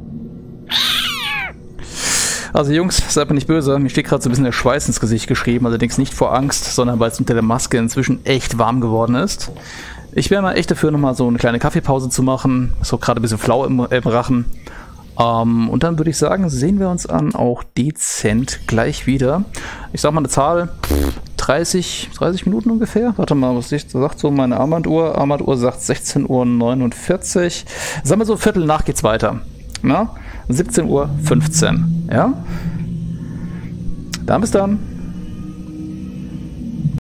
Also Jungs, seid mir nicht böse, mir steht gerade so ein bisschen der Schweiß ins Gesicht geschrieben, allerdings nicht vor Angst, sondern weil es unter der Maske inzwischen echt warm geworden ist. Ich wäre mal echt dafür, nochmal so eine kleine Kaffeepause zu machen. So gerade ein bisschen flau im Rachen. Und dann würde ich sagen, sehen wir uns an auch dezent gleich wieder. Ich sag mal eine Zahl, 30 Minuten ungefähr. Warte mal, was sagt so meine Armbanduhr? Armbanduhr sagt 16:49 Uhr. Sagen wir so, Viertel nach geht's weiter. Na? 17:15 Uhr. Ja? Dann bis dann.